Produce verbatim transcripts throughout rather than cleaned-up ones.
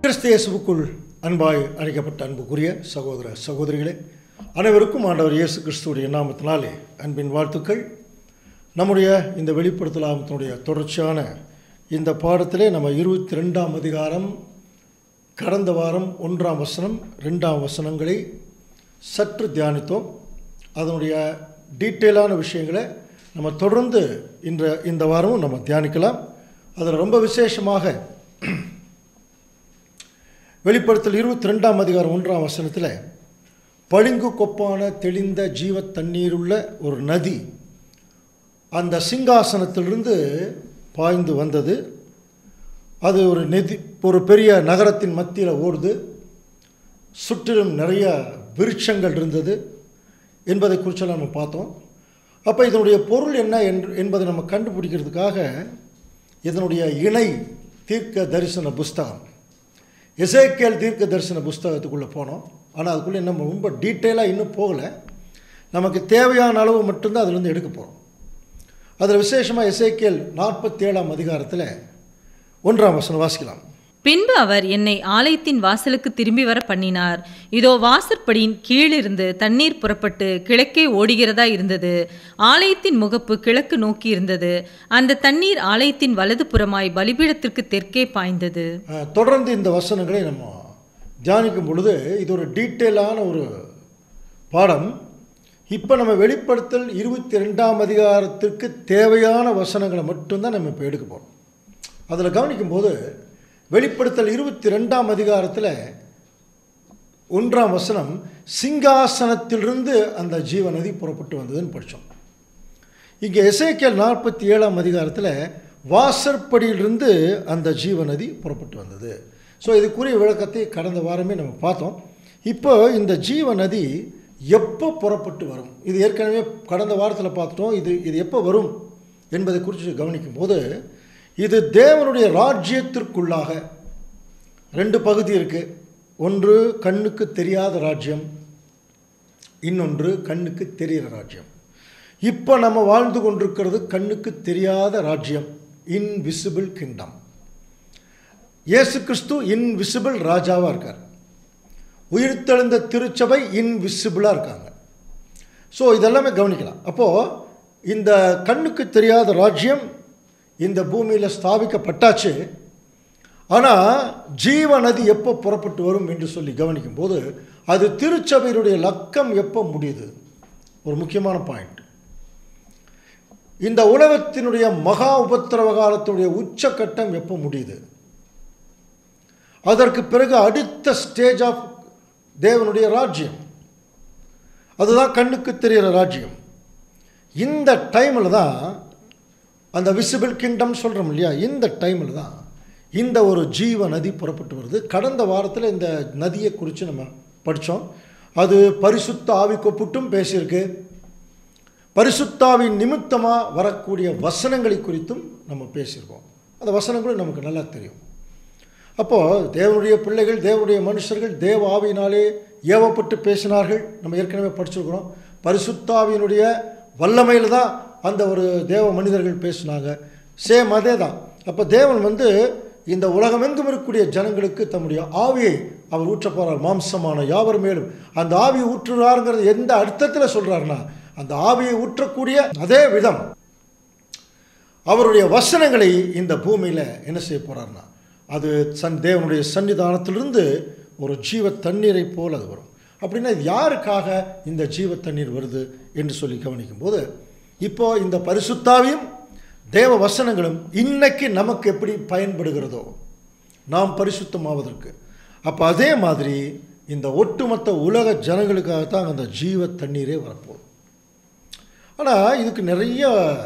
கிறிஸ்து இயேசுவுக்குள் அன்பாய் அழைக்கப்பட்ட அன்புக்குரிய சகோதர சகோதரிகளே, அனைவருக்கும் ஆண்டவர் இயேசு கிறிஸ்துவுடைய நாமத்தினாலே அன்பின் வாழ்த்துக்கள். நம்முடைய இந்த வெளிப்படுத்தலாமத்தினுடைய தொடர்ச்சியான இந்த பாடத்திலே நம்ம இருபத்தி ரெண்டாம் அதிகாரம் கடந்த வாரம் ஒன்றாம் வசனம் ரெண்டாம் வசனங்களை சற்று தியானித்தோம். அதனுடைய டீட்டெயிலான விஷயங்களை நம்ம தொடர்ந்து இன்ற இந்த வாரமும் நம்ம தியானிக்கலாம். அதில் ரொம்ப விசேஷமாக வெளிப்படுத்தல் இருபத்தி ரெண்டாம் அதிகாரம் ஒன்றாம் வசனத்தில் பளிங்கு கொப்பான தெளிந்த ஜீவ தண்ணீருள்ள ஒரு நதி அந்த சிங்காசனத்திலிருந்து பாய்ந்து வந்தது. அது ஒரு நதி, ஒரு பெரிய நகரத்தின் மத்தியில் ஓடுது. சுற்றிலும் நிறைய விருட்சங்கள் இருந்தது என்பதை குறித்து நம்ம பார்த்தோம். அப்போ இதனுடைய பொருள் என்ன என்பதை நம்ம கண்டுபிடிக்கிறதுக்காக இதனுடைய இணை தீர்க்க தரிசன புஸ்தகம் எசேக்கியேல் தீர்க்க தரிசன புஸ்தகத்துக்குள்ளே போனோம். ஆனால் அதுக்குள்ளே நம்ம ரொம்ப டீட்டெயிலாக இன்னும் போகலை. நமக்கு தேவையான அளவு மட்டும்தான் அதுலேருந்து எடுக்க போகிறோம். அதில் விசேஷமாக எசேக்கியேல் நாற்பத்தி ஏழாம் அதிகாரத்தில் ஒன்றாம் வசனம் வாசிக்கலாம். பின்பு அவர் என்னை ஆலயத்தின் வாசலுக்கு திரும்பி வர பண்ணினார். இதோ வாசற்படியின் கீழிருந்து தண்ணீர் புறப்பட்டு கிழக்கே ஓடுகிறதா இருந்தது. ஆலயத்தின் முகப்பு கிழக்கு நோக்கி இருந்தது. அந்த தண்ணீர் ஆலயத்தின் வலது புறமாய் பலிபீடத்திற்கு தெற்கே பாய்ந்தது. தொடர்ந்து இந்த வசனங்களை நம்ம தியானிக்கும் பொழுது இது ஒரு டீட்டெயிலான ஒரு பாடம். இப்போ நம்ம வெளிப்படுத்தல் இருபத்தி ரெண்டாம் அதிகாரத்திற்கு தேவையான வசனங்களை மட்டும்தான் நம்ம இப்போ எடுக்க போகிறோம். அதில் கவனிக்கும்போது வெளிப்படுத்தல் இருபத்தி ரெண்டாம் அதிகாரத்தில் ஒன்றாம் வசனம் சிங்காசனத்திலிருந்து அந்த ஜீவநதி புறப்பட்டு வந்ததுன்னு படித்தோம். இங்கே எசேக்கியேல் நாற்பத்தி ஏழாம் அதிகாரத்தில் வாசற்படியிலிருந்து அந்த ஜீவநதி புறப்பட்டு வந்தது. ஸோ இதுக்குரிய விளக்கத்தை கடந்த வாரமே நம்ம பார்த்தோம். இப்போ இந்த ஜீவநதி எப்போ புறப்பட்டு வரும், இது ஏற்கனவே கடந்த வாரத்தில் பார்த்துட்டோம். இது இது எப்போ வரும் என்பதை குறித்து கவனிக்கும் போது இது தேவனுடைய ராஜ்யத்திற்குள்ளாக ரெண்டு பகுதி இருக்குது. ஒன்று கண்ணுக்கு தெரியாத ராஜ்யம், இன்னொன்று கண்ணுக்கு தெரிகிற ராஜ்யம். இப்போ நம்ம வாழ்ந்து கொண்டிருக்கிறது கண்ணுக்கு தெரியாத ராஜ்யம், இன்விசிபிள் கிங்டம். இயேசு கிறிஸ்து இன்விசிபிள் ராஜாவாக இருக்கார். உயிர்த்தெழுந்த திருச்சபை இன்விசிபிளாக இருக்காங்க. ஸோ இதெல்லாமே கவனிக்கலாம். அப்போது இந்த கண்ணுக்கு தெரியாத ராஜ்யம் இந்த பூமியில் ஸ்தாபிக்கப்பட்டாச்சு. ஆனால் ஜீவநதி எப்போ புறப்பட்டு வரும் என்று சொல்லி கவனிக்கும் போது அது திருச்சபையினுடைய லக்கம் எப்போ முடியுது, ஒரு முக்கியமான பாயிண்ட். இந்த உலகத்தினுடைய மகா உபத்திரவ காலத்துடைய உச்சக்கட்டம் எப்போ முடியுது, அதற்கு பிறகு அடுத்த ஸ்டேஜ் ஆஃப் தேவனுடைய ராஜ்யம், அதுதான் கண்ணுக்கு தெரிகிற ராஜ்யம். இந்த டைமில் தான் அந்த விசிபிள் கிங்டம் சொல்கிறோம் இல்லையா, இந்த டைமில் தான் இந்த ஒரு ஜீவ நதி புறப்பட்டு வருது. கடந்த வாரத்தில் இந்த நதியை குறித்து நம்ம படித்தோம். அது பரிசுத்த ஆவி கொப்புட்டும் பேசியிருக்கு. பரிசுத்தாவின் நிமித்தமாக வரக்கூடிய வசனங்களை குறித்தும் நம்ம பேசியிருக்கோம். அந்த வசனங்களும் நமக்கு நல்லா தெரியும். அப்போது தேவனுடைய பிள்ளைகள், தேவனுடைய மனுஷர்கள் தேவ ஆவியினாலே ஏவப்பட்டு பேசினார்கள். நம்ம ஏற்கனவே படிச்சிருக்கிறோம். பரிசுத்தாவியினுடைய வல்லமையில் தான் அந்த ஒரு தேவ மனிதர்கள் பேசினாங்க. சேம் அதே தான். அப்போ தேவன் வந்து இந்த உலகமெங்கும் இருக்கக்கூடிய ஜனங்களுக்கு தம்முடைய ஆவியை அவர் ஊற்ற போகிறார். மாம்சமான யாவர் மேலும் அந்த ஆவியை ஊற்றுறாருங்கிறது எந்த அர்த்தத்தில் சொல்கிறாருன்னா, அந்த ஆவியை ஊற்றக்கூடிய அதே விதம் அவருடைய வசனங்களை இந்த பூமியில் என்ன செய்ய போகிறாருன்னா, அது சன் தேவனுடைய சன்னிதானத்திலிருந்து ஒரு ஜீவ தண்ணீரை போல் அது வரும். அப்படின்னா இது யாருக்காக இந்த ஜீவ தண்ணீர் வருது என்று சொல்லி கவனிக்கும் போது இப்போ இந்த பரிசுத்தாவியும் தேவ வசனங்களும் இன்னைக்கு நமக்கு எப்படி பயன்படுகிறதோ நாம் பரிசுத்தமாவதற்கு, அப்போ அதே மாதிரி இந்த ஒட்டுமொத்த உலக ஜனங்களுக்காகத்தான் அந்த ஜீவ தண்ணீரே வரப்போகுது. ஆனால் இதுக்கு நிறைய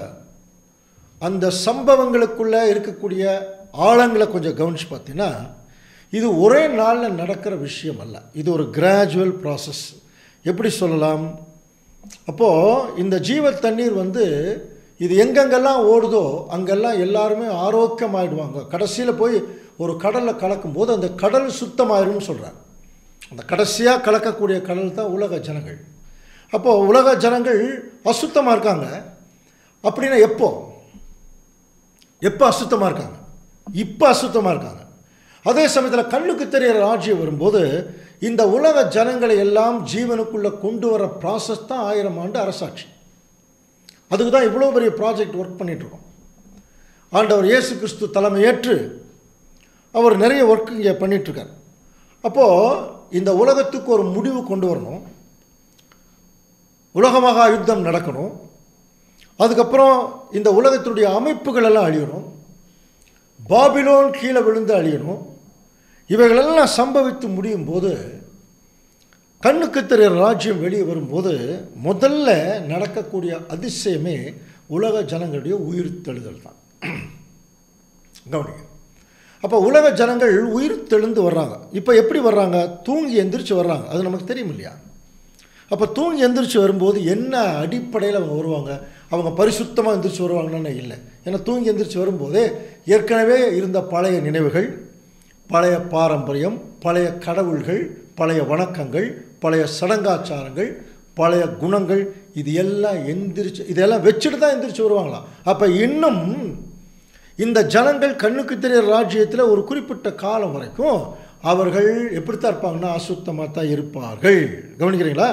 அந்த சம்பவங்களுக்குள்ளே இருக்கக்கூடிய ஆழங்களை கொஞ்சம் கவனித்து பார்த்தீங்கன்னா இது ஒரே நாளில் நடக்கிற விஷயம் அல்ல. இது ஒரு கிராஜுவல் ப்ராசஸ். எப்படி சொல்லலாம், அப்போது இந்த ஜீவ தண்ணீர் வந்து இது எங்கெங்கெல்லாம் ஓடுதோ அங்கெல்லாம் எல்லாருமே ஆரோக்கியமாகிடுவாங்க. கடைசியில் போய் ஒரு கடலில் கலக்கும்போது அந்த கடல் சுத்தமாயிரும்னு சொல்கிறார். அந்த கடைசியாக கலக்கக்கூடிய கடல் தான் உலக ஜனங்கள். அப்போது உலக ஜனங்கள் அசுத்தமாக இருக்காங்க. அப்படின்னா எப்போ எப்போ அசுத்தமாக இருக்காங்க? இப்போ அசுத்தமாக இருக்காங்க. அதே சமயத்தில் கண்ணுக்கு தெரிகிற ராஜ்யம் வரும்போது இந்த உலக ஜனங்களை எல்லாம் ஜீவனுக்குள்ளே கொண்டு வர ப்ராசஸ் தான் ஆயிரம் ஆண்டு அரசாட்சி. அதுக்கு தான் இவ்வளோ பெரிய ப்ராஜெக்ட் ஒர்க் பண்ணிகிட்ருக்கோம். ஆண்டவர் இயேசு கிறிஸ்து தலைமையேற்று அவர் நிறைய ஒர்க் இங்கே பண்ணிகிட்ருக்கார். அப்போது இந்த உலகத்துக்கு ஒரு முடிவு கொண்டு வரணும், உலகமாக யுத்தம் நடக்கணும், அதுக்கப்புறம் இந்த உலகத்தினுடைய அமைப்புகள் எல்லாம் அழியணும், பாபிலோன் கீழே விழுந்து அழியணும். இவைகளெல்லாம் சம்பவித்து முடியும் போது கண்ணுக்கு தெரிகிற ராஜ்யம் வெளியே வரும்போது முதல்ல நடக்கக்கூடிய அதிசயமே உலக ஜனங்களுடைய உயிர் தெழுதல் தான். கவனிங்க. அப்போ உலக ஜனங்கள் உயிர் தெழுந்து வர்றாங்க. இப்போ எப்படி வர்றாங்க? தூங்கி எந்திரிச்சு வர்றாங்க. அது நமக்கு தெரியும் இல்லையா? அப்போ தூங்கி எந்திரிச்சு வரும்போது என்ன அடிப்படையில் அவங்க வருவாங்க? அவங்க பரிசுத்தமாக எந்திரிச்சு வருவாங்கன்னு இல்லை. ஏன்னா தூங்கி எந்திரிச்சு வரும்போதே ஏற்கனவே இருந்த பழைய நினைவுகள், பழைய பாரம்பரியம், பழைய கடவுள்கள், பழைய வணக்கங்கள், பழைய சடங்காச்சாரங்கள், பழைய குணங்கள், இது எல்லாம் எந்திரிச்சு இதெல்லாம் வச்சுட்டு தான் எந்திரிச்சு வருவாங்களாம். அப்போ இன்னும் இந்த ஜனங்கள் கண்ணுக்கு தெரிகிற ராஜ்யத்தில் ஒரு குறிப்பிட்ட காலம் வரைக்கும் அவர்கள் எப்படித்தான் இருப்பாங்கன்னா அசுத்தமாக தான் இருப்பார்கள். கவனிக்கிறீங்களா?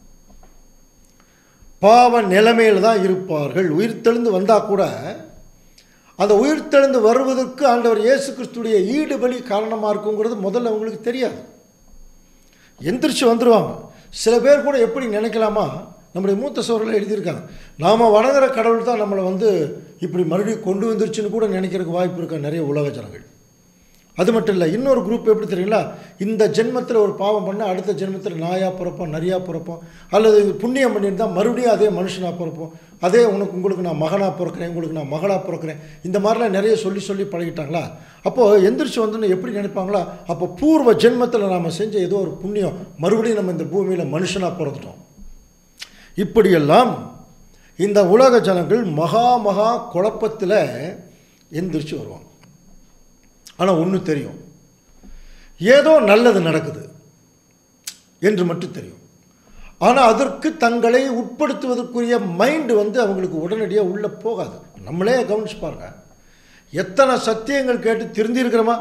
பாவ நிலைமையில் தான் இருப்பார்கள். உயிர்த்தெழுந்து வந்தால் கூட அந்த உயிர்த்தெழுந்து வருவதற்கு ஆண்டவர் இயேசு கிறிஸ்துடைய ஈடுபலி காரணமாக இருக்குங்கிறது முதல்ல அவங்களுக்கு தெரியாது. எந்திரிச்சு வந்துடுவாங்க. சில பேர் கூட எப்படி நினைக்கலாமா, நம்முடைய மூத்த சோழர்கள் எழுதியிருக்காங்க, நாம் வணங்குற கடவுள் தான் நம்மளை வந்து இப்படி மறுபடியும் கொண்டு வந்துருச்சுன்னு கூட நினைக்கிறதுக்கு வாய்ப்பு இருக்கா நிறைய உலக ஜனங்கள். அது மட்டும் இல்லை, இன்னொரு குரூப் எப்படி தெரியுங்களா, இந்த ஜென்மத்தில் ஒரு பாவம் பண்ணால் அடுத்த ஜென்மத்தில் நாயாக பிறப்போம், நரியாக பிறப்போம், அல்லது புண்ணியம் பண்ணியிருந்தால் மறுபடியும் அதே மனுஷனாக பிறப்போம், அதே உனக்கு உங்களுக்கு நான் மகனாக பிறக்கிறேன், உங்களுக்கு நான் மகளாக பிறக்கிறேன், இந்த மாதிரிலாம் நிறைய சொல்லி சொல்லி பழகிட்டாங்களா. அப்போது எந்திரிச்சு வந்தோன்னு எப்படி நினைப்பாங்களா, அப்போ பூர்வ ஜென்மத்தில் நாம் செஞ்ச ஏதோ ஒரு புண்ணியம் மறுபடியும் நம்ம இந்த பூமியில் மனுஷனாக பிறந்துட்டோம். இப்படியெல்லாம் இந்த உலக ஜனங்கள் மகா மகா குழப்பத்தில் எந்திரிச்சு வருவாங்க. ஆனால் ஒன்று தெரியும், ஏதோ நல்லது நடக்குது என்று மட்டும் தெரியும். ஆனால் அதற்கு தங்களை உட்படுத்துவதற்குரிய மைண்டு வந்து அவங்களுக்கு உடனடியாக உள்ளே போகாது. நம்மளே கவனிச்சு பாருங்க, எத்தனை சத்தியங்கள் கேட்டு திருந்திருக்கிறோமா,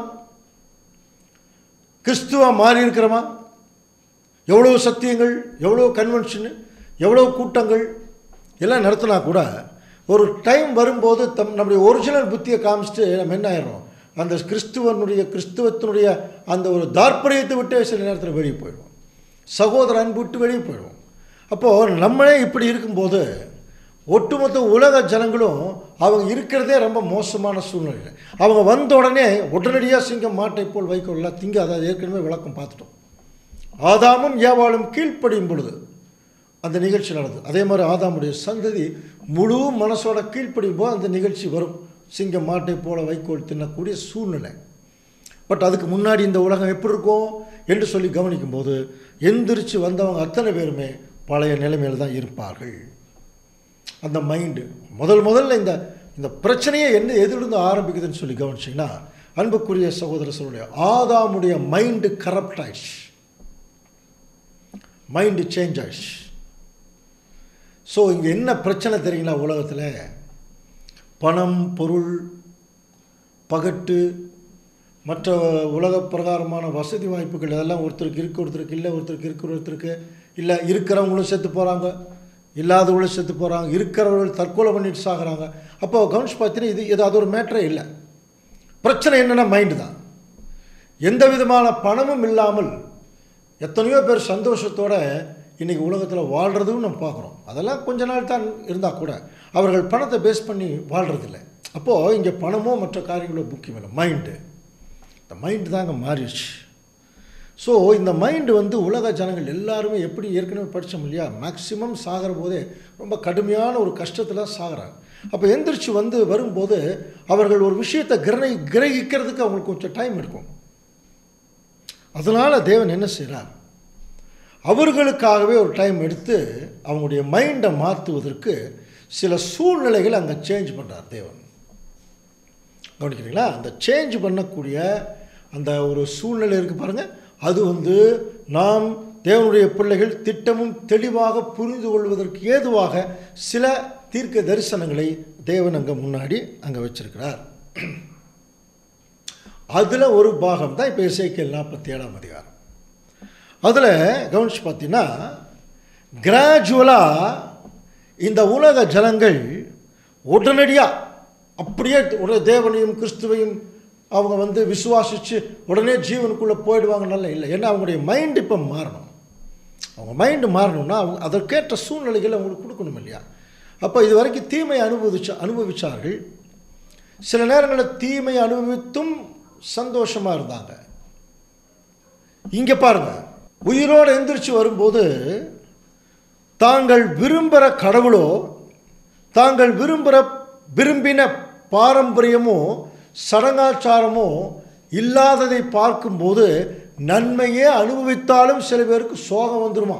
கிறிஸ்துவா மாறி இருக்கிறோமா, எவ்வளோ சத்தியங்கள், எவ்வளோ கன்வென்ஷனு, எவ்வளோ கூட்டங்கள் எல்லாம் நடத்தினா கூட ஒரு டைம் வரும்போது தம் நம்முடைய ஒரிஜினல் புத்தியை காமிச்சிட்டு நம்ம என்ன ஆயிடுறோம், அந்த கிறிஸ்துவனுடைய கிறிஸ்துவத்தினுடைய அந்த ஒரு தார்ப்பரியத்தை விட்டு சில நேரத்தில் வெளியே போயிடுவோம், சகோதர அன்பு விட்டு வெளியே போயிடுவோம். அப்போது நம்மளே இப்படி இருக்கும்போது ஒட்டுமொத்த உலக ஜனங்களும் அவங்க இருக்கிறதே ரொம்ப மோசமான சூழ்நிலை. அவங்க வந்த உடனே உடனடியாக சிங்கம் மாட்டை போல் வைக்கோல்லாம் திங்க, அதாவது ஏற்கனவே விளக்கம் பார்த்துட்டோம். ஆதாமும் ஏவாளும் கீழ்ப்படியும் பொழுது அந்த நிகழ்ச்சி நடந்தது. அதே மாதிரி ஆதாமுடைய சந்ததி முழு மனசோட கீழ்ப்படியும் போது அந்த நிகழ்ச்சி வரும், சிங்கம் மாட்டை போல வைக்கோல் தின்னக்கூடிய சூழ்நிலை. பட் அதுக்கு முன்னாடி இந்த உலகம் எப்படி இருக்கும் என்று சொல்லி கவனிக்கும் போது எந்திரிச்சு வந்தவங்க அத்தனை பேருமே பழைய நிலைமையில் தான் இருப்பார்கள். அந்த மைண்டு முதல் முதல்ல இந்த இந்த பிரச்சனையை என்ன எதிலிருந்து ஆரம்பிக்குதுன்னு சொல்லி கவனிச்சிங்கன்னா, அன்புக்குரிய சகோதர சொல்லுடைய ஆதாமுடைய மைண்டு கரப்ட் ஆயிடுச்சு, மைண்டு சேஞ்ச் ஆயிடுச்சு. ஸோ இங்கே என்ன பிரச்சனை தெரியுங்களா, உலகத்தில் பணம், பொருள், பகட்டு, மற்ற உலக பிரகாரமான வசதி வாய்ப்புகள் இதெல்லாம் ஒருத்தருக்கு இருக்குது, ஒருத்தருக்கு இல்லை, ஒருத்தருக்கு இருக்கிற ஒருத்தருக்கு இல்லை, இருக்கிறவங்களும் செத்து போகிறாங்க, இல்லாதவங்களும் செத்து போகிறாங்க, இருக்கிறவர்கள் தற்கொலை பண்ணிட்டு சாகிறாங்க. அப்போ கவனிச்சு பார்த்தீங்கன்னா இது இது அது ஒரு மேட்டரே இல்லை. பிரச்சனை என்னென்னா மைண்டு தான். எந்த விதமான பணமும் இல்லாமல் எத்தனையோ பேர் சந்தோஷத்தோடு இன்றைக்கி உலகத்தில் வாழ்கிறதும் நம்ம பார்க்குறோம். அதெல்லாம் கொஞ்ச நாள் தான் இருந்தால் கூட அவர்கள் பணத்தை பேஸ் பண்ணி வாழ்கிறதில்லை. அப்போது இங்கே பணமோ மற்ற காரியங்களோ முக்கியம் இல்லை, மைண்டு. இந்த மைண்டு தாங்க மாறிடுச்சு. ஸோ இந்த மைண்டு வந்து உலக ஜனங்கள் எல்லாருமே எப்படி ஏற்கனவே படித்தோம் இல்லையா, மேக்சிமம் சாகிற போதே ரொம்ப கடுமையான ஒரு கஷ்டத்தில் சாகிறாங்க. அப்போ எந்திரிச்சு வந்து வரும்போது அவர்கள் ஒரு விஷயத்தை கிரகி கிரகிக்கிறதுக்கு அவங்களுக்கு கொஞ்சம் டைம் இருக்கும். அதனால் தேவன் என்ன செய்கிறார், அவர்களுக்காகவே ஒரு டைம் எடுத்து அவங்களுடைய மைண்டை மாற்றுவதற்கு சில சூழ்நிலைகள் அங்கே சேஞ்ச் பண்ணுறார் தேவன். கவனிக்கிறீங்களா? அந்த சேஞ்ச் பண்ணக்கூடிய அந்த ஒரு சூழ்நிலை இருக்குது பாருங்கள், அது வந்து நாம் தேவனுடைய பிள்ளைகள் திட்டமும் தெளிவாக புரிந்து கொள்வதற்கு ஏதுவாக சில தீர்க்க தரிசனங்களை தேவன் அங்கே முன்னாடி அங்கே வச்சிருக்கிறார். அதில் ஒரு பாகம் தான் இப்போ எசேக்கியேல் நாற்பத்தி ஏழாம் அதிகாரம். அதில் கவனிச்சு பார்த்தீங்கன்னா கிராஜுவலாக இந்த உலக ஜனங்கள் உடனடியாக அப்படியே உடனே தேவனையும் கிறிஸ்துவையும் அவங்க வந்து விசுவாசித்து உடனே ஜீவனுக்குள்ளே போயிடுவாங்க. நல்லா இல்லை. ஏன்னா அவங்களுடைய மைண்டு இப்போ மாறணும். அவங்க மைண்டு மாறணும்னா அவங்க அதற்கேற்ற சூழ்நிலைகளை அவங்களுக்கு கொடுக்கணும் இல்லையா? அப்போ இது வரைக்கும் தீமை அனுபவிச்ச அனுபவித்தார்கள். சில நேரங்களில் தீமை அனுபவித்தும் சந்தோஷமாக இருந்தாங்க. இங்கே பாருங்கள், உயிரோடு எந்திரிச்சு வரும்போது தாங்கள் விரும்புகிற கடவுளோ தாங்கள் விரும்புகிற விரும்பின பாரம்பரியமோ சடங்காச்சாரமோ இல்லாததை பார்க்கும்போது நன்மையே அனுபவித்தாலும் சில பேருக்கு சோகம் வந்துடுமா.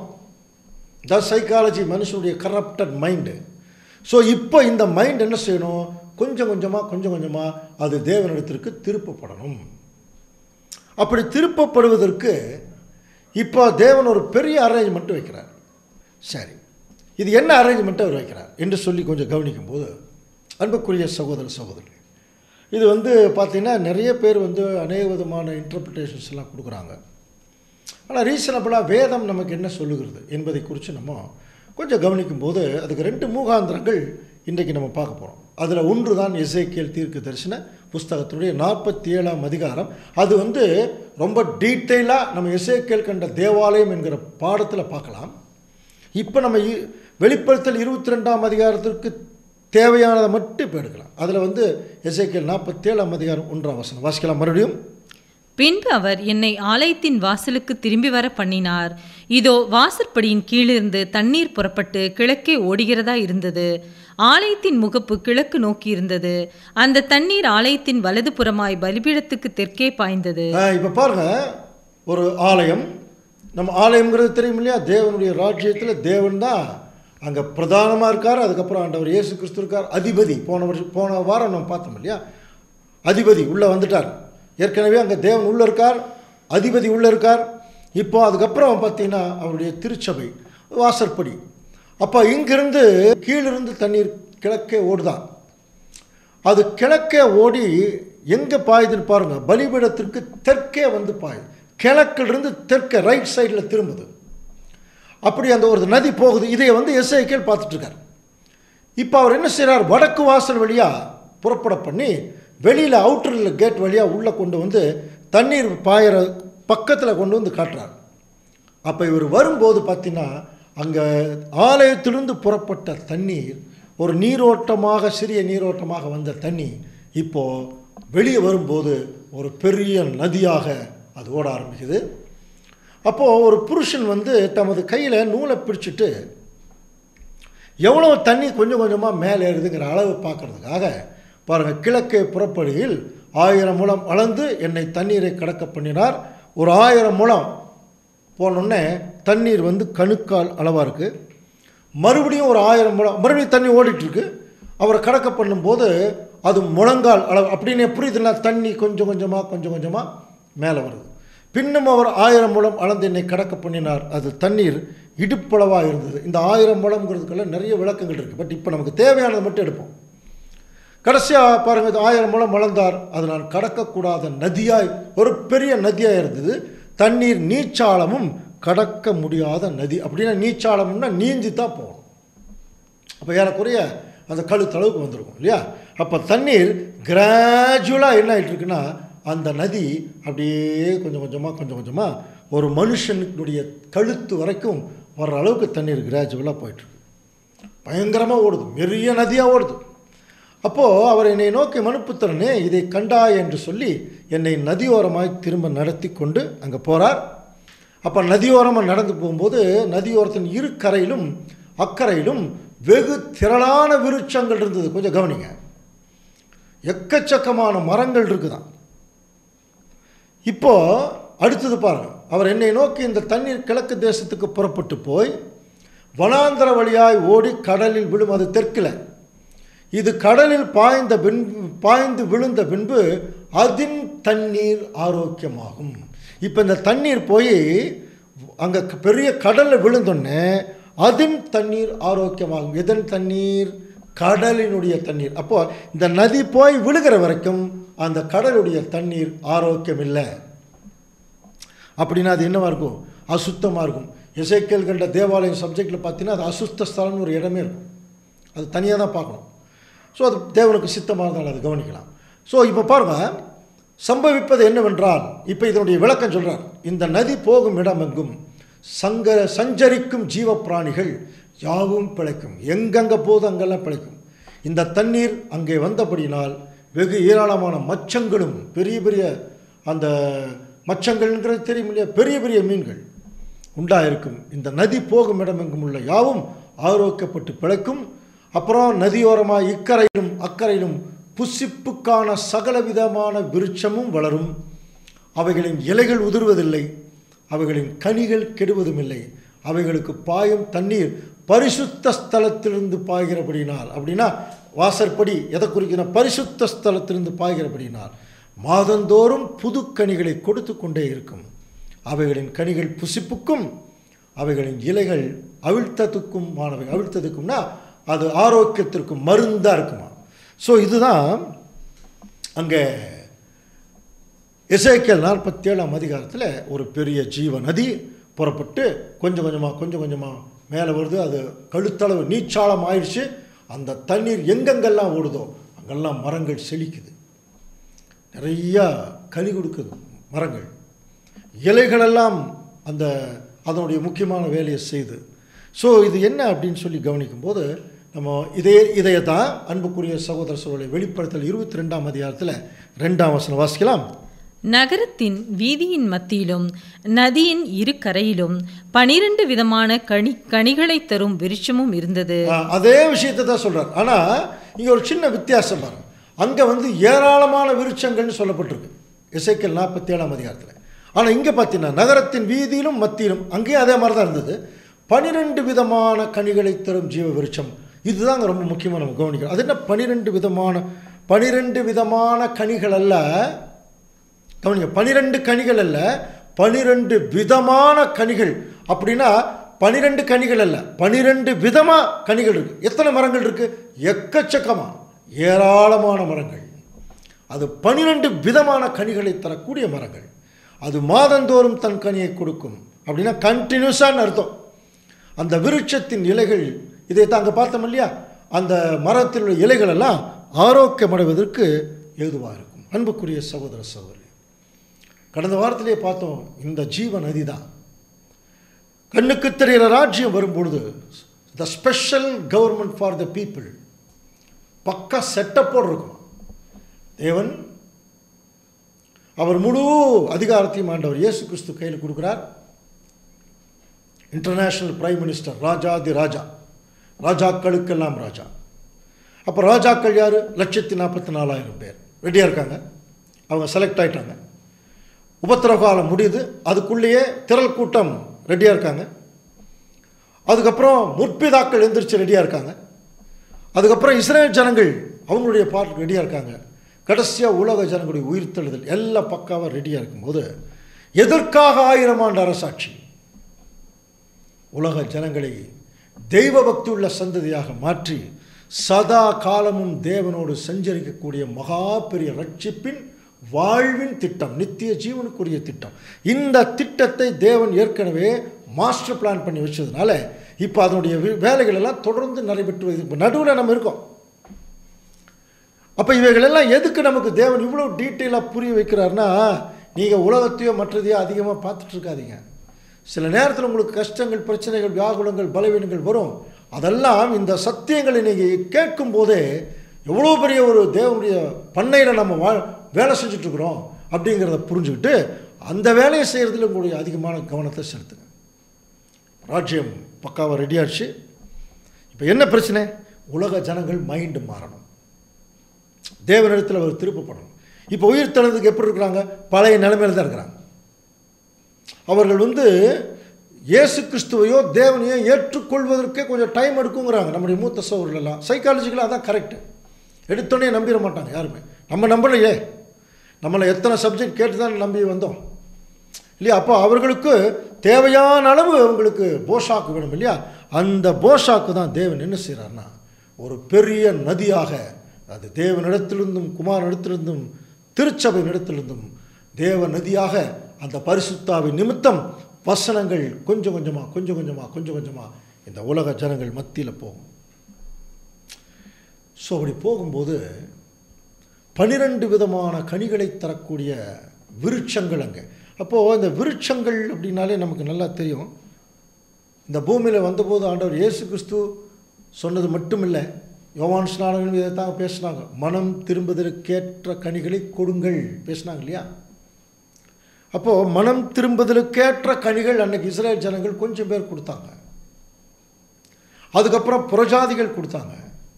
த சைக்காலஜி, மனுஷனுடைய கரப்டட் மைண்டு. ஸோ இப்போ இந்த மைண்ட் என்ன செய்யணும்? கொஞ்சம் கொஞ்சமாக கொஞ்சம் கொஞ்சமாக அது தேவனிடத்திற்கு திருப்பப்படணும். அப்படி திருப்பப்படுவதற்கு இப்போ தேவன் ஒரு பெரிய அரேஞ்ச்மெண்ட் வைக்கிறார். சரி, இது என்ன அரேஞ்ச்மெண்ட்டை அவர் வைக்கிறார் என்று சொல்லி கொஞ்சம் கவனிக்கும்போது, அன்புக்குரிய சகோதர சகோதரி, இது வந்து பார்த்திங்கன்னா நிறைய பேர் வந்து அநேக விதமான இன்டர்பிரிட்டேஷன்ஸ் எல்லாம் கொடுக்குறாங்க. ஆனால் ரீசனபிளாக வேதம் நமக்கு என்ன சொல்லுகிறது என்பதை குறித்து நம்ம கொஞ்சம் கவனிக்கும்போது அதுக்கு ரெண்டு மூகாந்திரங்கள் இன்றைக்கு நம்ம பார்க்க போகிறோம். அதில் ஒன்று தான் எசேக்கியேல் தீர்க்க தரிசன புஸ்தகத்தினுடைய நாற்பத்தி ஏழாம் அதிகாரம். அது வந்து ரொம்ப டீட்டெயிலாக நம்ம எசேக்கியேல் கண்ட தேவாலயம் என்கிற பாடத்தில் பார்க்கலாம். இப்போ நம்ம வெளிப்படுத்தல் இருபத்தி ரெண்டாம் அதிகாரத்திற்கு தேவையானதை மட்டும் இப்போ எடுக்கலாம். அதில் வந்து எசேக்கியேல் நாற்பத்தி ஏழாம் அதிகாரம் ஒன்றாம் வசனம் வாசிக்கலாம் மறுபடியும். பின்பு அவர் என்னை ஆலயத்தின் வாசலுக்கு திரும்பி வர பண்ணினார். இதோ வாசற்படியின் கீழிருந்து தண்ணீர் புறப்பட்டு கிழக்கே ஓடுகிறதா இருந்தது. ஆலயத்தின் முகப்பு கிழக்கு நோக்கி இருந்தது. அந்த தண்ணீர் ஆலயத்தின் வலது புறமாய் பலிபீடத்துக்கு தெற்கே பாய்ந்தது. இப்போ பாருங்க, ஒரு ஆலயம், நம்ம ஆலயம்ங்கிறது தெரியும் இல்லையா? தேவனுடைய ராஜ்யத்தில் தேவன் தான் அங்கே பிரதானமாக இருக்கார். அதுக்கப்புறம் ஆண்டவர் இயேசு கிறிஸ்து இருக்கார். அதிபதி, போன வருஷம் போன வாரம் நம்ம பார்த்தோம் இல்லையா? அதிபதி உள்ளே வந்துட்டார். ஏற்கனவே அங்கே தேவன் உள்ளே இருக்கார், அதிபதி உள்ளே இருக்கார். இப்போ அதுக்கப்புறம் பார்த்தீங்கன்னா அவருடைய திருச்சபை வாசற்படி. அப்போ இங்கிருந்து கீழிருந்து தண்ணீர் கிழக்கே ஓடுதான். அது கிழக்கே ஓடி எங்கே பாயுதுன்னு பாருங்கள். பலிபீடத்திற்கு தெற்கே வந்து பாயுது. கிழக்கிலிருந்து தெற்கே ரைட் சைடில் திரும்புது. அப்படி அந்த ஒரு நதி போகுது. இதை வந்து எசேக்கியேல் பார்த்துட்ருக்கார். இப்போ அவர் என்ன செய்கிறார்? வடக்கு வாசல் வழியாக புறப்பட பண்ணி வெளியில் அவுட்டரில் கேட் வழியாக உள்ளே கொண்டு வந்து தண்ணீர் பாயிற பக்கத்தில் கொண்டு வந்து காட்டுறார். அப்போ இவர் வரும்போது பார்த்தீங்கன்னா அங்கே ஆலயத்திலிருந்து புறப்பட்ட தண்ணீர் ஒரு நீரோட்டமாக, சிறிய நீரோட்டமாக வந்த தண்ணி இப்போது வெளியே வரும்போது ஒரு பெரிய நதியாக அது ஓட ஆரம்பிக்குது. அப்போது ஒரு புருஷன் வந்து தமது கையில் நூலை பிடிச்சிட்டு எவ்வளோ தண்ணி கொஞ்சம் கொஞ்சமாக மேலே ஏறுதுங்கிற அளவு பார்க்குறதுக்காக பாருங்கள், கிழக்கே புறப்படுகையில் ஆயிரம் முழம் அளந்து என்னை தண்ணீரை கடக்க பண்ணினார். ஒரு ஆயிரம் முழம் போனோடனே தண்ணீர் வந்து கணுக்கால் அளவாக இருக்குது. மறுபடியும் ஒரு ஆயிரம் முழம் மறுபடியும் தண்ணி ஓடிட்டுருக்கு. அவரை கடக்க பண்ணும்போது அது முழங்கால் அளவு அப்படின்னு புரியுதுன்னா தண்ணி கொஞ்சம் கொஞ்சமாக கொஞ்சம் கொஞ்சமாக மேலே வருது. பின்னும் அவர் ஆயிரம் முழம் அளந்து என்னை கடக்க பண்ணினார். அது தண்ணீர் இடுப்பளவாக இருந்தது. இந்த ஆயிரம் முழம்ங்கிறதுக்கெல்லாம் நிறைய விளக்கங்கள் இருக்குது. பட் இப்போ நமக்கு தேவையானதை மட்டும் எடுப்போம். கடைசியாக பாருங்கள், இது ஆயிரம் முழம் வளர்ந்தார். அது நான் கடக்கக்கூடாத நதியாய் ஒரு பெரிய நதியாக இருந்தது. தண்ணீர் நீச்சாளமும் கடக்க முடியாத நதி. அப்படின்னா நீச்சாளம்னா நீஞ்சி தான் போகணும். அப்போ ஏறக்குறைய அந்த கழுத்தளவுக்கு வந்திருக்கும் இல்லையா? அப்போ தண்ணீர் கிராஜுவலாக என்ன ஆகிட்டு இருக்குன்னா அந்த நதி அப்படியே கொஞ்சம் கொஞ்சமாக கொஞ்சம் கொஞ்சமாக ஒரு மனுஷனுடைய கழுத்து வரைக்கும் வர்ற அளவுக்கு தண்ணீர் கிராஜுவலாக போயிட்டுருக்கு. பயங்கரமாக ஓடுது, பெரிய நதியாக ஓடுது. அப்போது அவர் என்னை நோக்கி, மனுப்புத்திரனே, இதை கண்டாய் என்று சொல்லி என்னை நதியோரமாய் திரும்ப நடத்தி கொண்டு அங்கே போகிறார். அப்போ நதியோரமாக நடந்து போகும்போது நதியோரத்தின் இரு கரையிலும் அக்கறையிலும் வெகு திரளான விருட்சங்கள் இருந்தது. கொஞ்சம் கவனிங்க, எக்கச்சக்கமான மரங்கள் இருக்குதான். இப்போது அடுத்தது பாருங்கள், அவர் என்னை நோக்கி இந்த தண்ணீர் கிழக்கு தேசத்துக்கு புறப்பட்டு போய் வனாந்தர வழியாய் ஓடி கடலில் விழும். அது தெற்கில். இது கடலில் பாய்ந்த பின் பாய்ந்து விழுந்த பின்பு அதின் தண்ணீர் ஆரோக்கியமாகும். இப்போ இந்த தண்ணீர் போய் அங்கே பெரிய கடலில் விழுந்தோடனே அதின் தண்ணீர் ஆரோக்கியமாகும். எதன் தண்ணீர்? கடலினுடைய தண்ணீர். அப்போது இந்த நதி போய் விழுகிற வரைக்கும் அந்த கடலுடைய தண்ணீர் ஆரோக்கியம் இல்லை. அப்படின்னா அது என்னவாக இருக்கும்? அசுத்தமாக இருக்கும். எசேக்கியேல் கண்ட தேவாலயம் சப்ஜெக்டில் பார்த்தீங்கன்னா அது அசுத்த ஸ்தலம்னு ஒரு இடமே இருக்கும். அது தனியாக தான் பார்க்கணும். ஸோ அது தேவனுக்கு சித்தமாக இருந்தாலும் அது கவனிக்கலாம். ஸோ இப்போ பாருங்கள், சம்பவிப்பது என்னவென்றால், இப்போ இதனுடைய விளக்கம் சொல்கிறார். இந்த நதி போகும் இடமெங்கும் சங்க சஞ்சரிக்கும் ஜீவ பிராணிகள் யாவும் பிழைக்கும். எங்கெங்கே போது அங்கெல்லாம் பிழைக்கும். இந்த தண்ணீர் அங்கே வந்தபடினால் வெகு ஏராளமான மச்சங்களும், பெரிய பெரிய அந்த மச்சங்கள்ங்கிறது தெரியும் இல்லையா, பெரிய பெரிய மீன்கள் உண்டாயிருக்கும். இந்த நதி போகும் இடமெங்கும் உள்ள யாவும் ஆரோக்கியப்பட்டு பிழைக்கும். அப்புறம் நதியோரமாக இக்கரையிலும் அக்கறையிலும் புசிப்புக்கான சகலவிதமான விருட்சமும் வளரும். அவைகளின் இலைகள் உதிர்வதில்லை, அவைகளின் கனிகள் கெடுவதும் இல்லை. அவைகளுக்கு பாயும் தண்ணீர் பரிசுத்த ஸ்தலத்திலிருந்து பாய்கிறபடினால், அப்படின்னா வாசற்படி எதை குறிக்கிற? பரிசுத்த ஸ்தலத்திலிருந்து பாய்கிறபடினால் மாதந்தோறும் புது கனிகளை கொடுத்து கொண்டே இருக்கும். அவைகளின் கனிகள் புசிப்புக்கும் அவைகளின் இலைகள் அவிழ்த்ததுக்கும் மாணவை. அவிழ்த்ததுக்கும்னா அது ஆரோக்கியத்திற்கும் மருந்தாக இருக்குமா. ஸோ இதுதான் அங்கே எசேக்கியேல் நாற்பத்தி ஏழாம் அதிகாரத்தில் ஒரு பெரிய ஜீவ நதி புறப்பட்டு கொஞ்சம் கொஞ்சமாக கொஞ்சம் கொஞ்சமாக மேலே வருது. அது கழுத்தளவு நீச்சாளம் ஆயிடுச்சு. அந்த தண்ணீர் எங்கெங்கெல்லாம் ஓடுதோ அங்கெல்லாம் மரங்கள் செழிக்குது, நிறையா கனி கொடுக்குது மரங்கள், இலைகளெல்லாம் அந்த அதனுடைய முக்கியமான வேலையை செய்து. ஸோ இது என்ன அப்படின்னு சொல்லி கவனிக்கும்போது நம்ம இதே இதையை தான் அன்புக்குரிய சகோதர சகோதரி வெளிப்படுத்தல் இருபத்தி ரெண்டாம் அதிகாரத்தில் ரெண்டாம் வசனம் வாசிக்கலாம். நகரத்தின் வீதியின் மத்தியிலும் நதியின் இரு கரையிலும் பனிரெண்டு விதமான கனி கனிகளை தரும் விருட்சமும் இருந்தது. அதே விஷயத்தை தான் சொல்றார். ஆனால் இங்கே ஒரு சின்ன வித்தியாசம் பாருங்க. அங்கே வந்து ஏராளமான விருட்சங்கள்னு சொல்லப்பட்டிருக்கு எசேக்கியேல் நாற்பத்தி ஏழாம் அதிகாரத்தில். ஆனால் இங்கே பார்த்தீங்கன்னா நகரத்தின் வீதியிலும் மத்தியிலும் அங்கேயும் அதே மாதிரி தான் இருந்தது. பனிரெண்டு விதமான கனிகளை தரும் ஜீவ விருட்சம். இதுதாங்க ரொம்ப முக்கியமாக நம்ம கவனிக்கிறோம். அது என்ன பனிரெண்டு விதமான பனிரெண்டு விதமான கனிகள் அல்ல, கவனிங்க, பனிரெண்டு கனிகள் அல்ல, பனிரெண்டு விதமான கனிகள். அப்படின்னா பனிரெண்டு கனிகள் அல்ல, பனிரெண்டு விதமாக கனிகள் இருக்கு. எத்தனை மரங்கள் இருக்கு? எக்கச்சக்கமாக ஏராளமான மரங்கள். அது பனிரெண்டு விதமான கனிகளை தரக்கூடிய மரங்கள். அது மாதந்தோறும் தன் கனியை கொடுக்கும். அப்படின்னா கண்டினியூஸான அர்த்தம். அந்த விருட்சத்தின் இலைகள், இதை தான் அங்கே பார்த்தோம் இல்லையா, அந்த மரத்தில் உள்ள இலைகள் எல்லாம் ஆரோக்கியமடைவதற்கு ஏதுவாக இருக்கும். அன்புக்குரிய சகோதர சகோதரி, கடந்த வாரத்திலே பார்த்தோம், இந்த ஜீவ நதி தான் கண்ணுக்கு தெரிகிற ராஜ்யம் வரும்பொழுது the special government for the people பக்கா செட்டப்போடு இருக்கும். தேவன் அவர் முழு அதிகாரத்தையும் ஆண்டவர் இயேசு கிறிஸ்து கையில் கொடுக்குறார். இன்டர்நேஷ்னல் பிரைம் மினிஸ்டர், ராஜாதி ராஜா, ராஜாக்களுக்கெல்லாம் ராஜா. அப்போ ராஜாக்கள் யார்? லட்சத்தி நாற்பத்தி நாலாயிரம் பேர் ரெடியாக இருக்காங்க. அவங்க செலக்ட் ஆகிட்டாங்க. உபத்திரவ காலம் முடியுது, அதுக்குள்ளேயே திரள் கூட்டம் ரெடியாக இருக்காங்க. அதுக்கப்புறம் முற்பிதாக்கள் எந்திரிச்சு ரெடியாக இருக்காங்க. அதுக்கப்புறம் இஸ்ரேல் ஜனங்கள் அவங்களுடைய பார்ட் ரெடியாக இருக்காங்க. கடைசியாக உலக ஜனங்களுடைய உயிர்த்தெழுதல் எல்லாம் பக்காவாக ரெடியாக இருக்கும்போது எதற்காக ஆயிரம் ஆண்டு அரசாட்சி? உலக ஜனங்களை தெய்வ பக்தி உள்ள சந்ததியாக மாற்றி சதா காலமும் தேவனோடு சஞ்சரிக்கக்கூடிய மகா பெரிய ரட்சிப்பின் வாழ்வின் திட்டம், நித்திய ஜீவனுக்குரிய திட்டம். இந்த திட்டத்தை தேவன் ஏற்கனவே மாஸ்டர் பிளான் பண்ணி வச்சதுனால இப்போ அதனுடைய வேலைகள் எல்லாம் தொடர்ந்து நடைபெற்று இப்போ நடுவில் நம்ம இருக்கோம். அப்போ இவைகளெல்லாம் எதுக்கு நமக்கு தேவன் இவ்வளோ டீட்டெயிலாக புரிய வைக்கிறாருன்னா, நீங்கள் உலகத்தையோ மற்றதையோ அதிகமாக பார்த்துட்டு இருக்காதீங்க. சில நேரத்தில் உங்களுக்கு கஷ்டங்கள், பிரச்சனைகள், வியாகுலங்கள், பலவீனங்கள் வரும். அதெல்லாம் இந்த சத்தியங்களை நீங்கள் கேட்கும் போதே எவ்வளோ பெரிய ஒரு தேவனுடைய பண்ணையில் நம்ம வா வேலை செஞ்சுட்ருக்குறோம் அப்படிங்கிறத புரிஞ்சுக்கிட்டு அந்த வேலையை செய்கிறதுல உங்களுடைய அதிகமான கவனத்தை செலுத்துங்க. ராஜ்யம் பக்காவாக ரெடி ஆச்சு. இப்போ என்ன பிரச்சனை? உலக ஜனங்கள் மைண்டு மாறணும், தேவனிடத்தில் அவர் திருப்பப்படணும். இப்போ உயிர் தழுறதுக்கு எப்படி இருக்கிறாங்க? பழைய நிலைமையில் தான் இருக்கிறாங்க. அவர்கள் வந்து இயேசு கிறிஸ்துவையோ தேவனையோ ஏற்றுக்கொள்வதற்கே கொஞ்சம் டைம் எடுக்குங்கிறாங்க நம்முடைய மூத்த சகோதரர்களெல்லாம். சைக்காலஜிக்கலாக அதான் கரெக்டு. எடுத்தோடனே நம்பிட மாட்டாங்க யாருமே. நம்ம நம்பலையே, நம்மளை எத்தனை சப்ஜெக்ட் கேட்டு தான் நம்பி வந்தோம் இல்லையா? அப்போ அவர்களுக்கு தேவையான அளவு அவங்களுக்கு போஷாக்கு வேணும் இல்லையா? அந்த போஷாக்கு தான் தேவன் என்ன செய்கிறார்னா, ஒரு பெரிய நதியாக அது தேவனிடத்திலிருந்தும் குமாரனிடத்திலிருந்தும் திருச்சபையின் இடத்திலிருந்தும் தேவ நதியாக அந்த பரிசுத்தாவின் நிமித்தம் வசனங்கள் கொஞ்சம் கொஞ்சமாக கொஞ்சம் கொஞ்சமாக கொஞ்சம் கொஞ்சமாக இந்த உலக ஜனங்கள் மத்தியில் போகும். ஸோ அப்படி போகும்போது பனிரெண்டு விதமான கனிகளை தரக்கூடிய விருட்சங்கள் அங்கே. அப்போது இந்த விருட்சங்கள் அப்படின்னாலே நமக்கு நல்லா தெரியும். இந்த பூமியில் வந்தபோது ஆண்டவர் இயேசு கிறிஸ்து சொன்னது மட்டும் இல்லை, யோவான் ஸ்நானகனும் இதை தான் பேசினாங்க. மனம் திரும்புதலுக்கேற்ற கனிகளை கொடுங்கள் பேசினாங்க இல்லையா? அப்போது மனம் திரும்புதலுக்கேற்ற கனிகள் அன்னைக்கு இஸ்ரேல் ஜனங்கள் கொஞ்சம் பேர் கொடுத்தாங்க. அதுக்கப்புறம் புறஜாதிகள் கொடுத்தாங்க.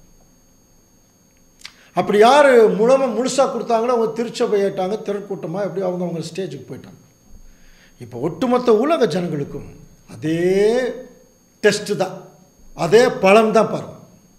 அப்படி யார் மூலமாக முழுசாக கொடுத்தாங்களோ அவங்க திருச்சபை ஏட்டாங்க, திரட்கூட்டமாக எப்படி அவங்க அவங்க ஸ்டேஜுக்கு போயிட்டாங்க. இப்போ ஒட்டுமொத்த உலக ஜனங்களுக்கும் அதே டெஸ்ட்டு தான், அதே பழம் தான் பாருங்கள்.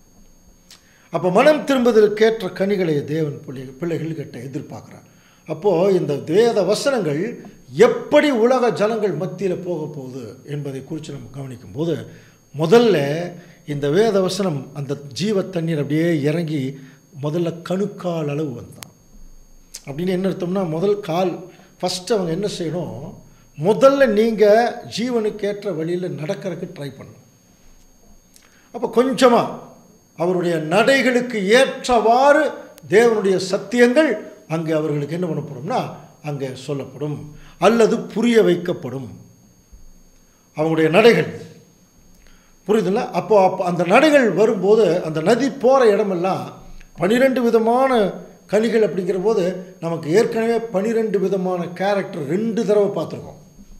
அப்போ மனம் திரும்புதலுக்கேற்ற கனிகளை தேவன் பிள்ளை பிள்ளைகள் கிட்ட எதிர்பார்க்குறார். அப்போது இந்த வேத வசனங்கள் எப்படி உலக ஜனங்கள் மத்தியில் போக போகுது என்பதை குறித்து நம்ம கவனிக்கும் போது, முதல்ல இந்த வேத வசனம் அந்த ஜீவ தண்ணீர் அப்படியே இறங்கி முதல்ல கணுக்கால் அளவு வந்தான். அப்படின்னு என்ன அர்த்தம்னா, முதல் கால் ஃபஸ்ட்டு அவங்க என்ன செய்யணும், முதல்ல நீங்கள் ஜீவனுக்கேற்ற வழியில் நடக்கிறதுக்கு ட்ரை பண்ணணும். அப்போ கொஞ்சமாக அவருடைய நடைகளுக்கு ஏற்றவாறு தேவனுடைய சத்தியங்கள் அங்கே அவர்களுக்கு என்ன பண்ணப்படும்னா அங்கே சொல்லப்படும் அல்லது புரிய வைக்கப்படும். அவங்களுடைய நடைகள் புரியுதுல்ல? அப்போ அப்போ அந்த நடைகள் வரும்போது அந்த நதி போகிற இடமெல்லாம் பனிரெண்டு விதமான கனிகள் அப்படிங்கிற போது நமக்கு ஏற்கனவே பனிரெண்டு விதமான கேரக்டர் ரெண்டு தடவை பார்த்துருக்கோம்.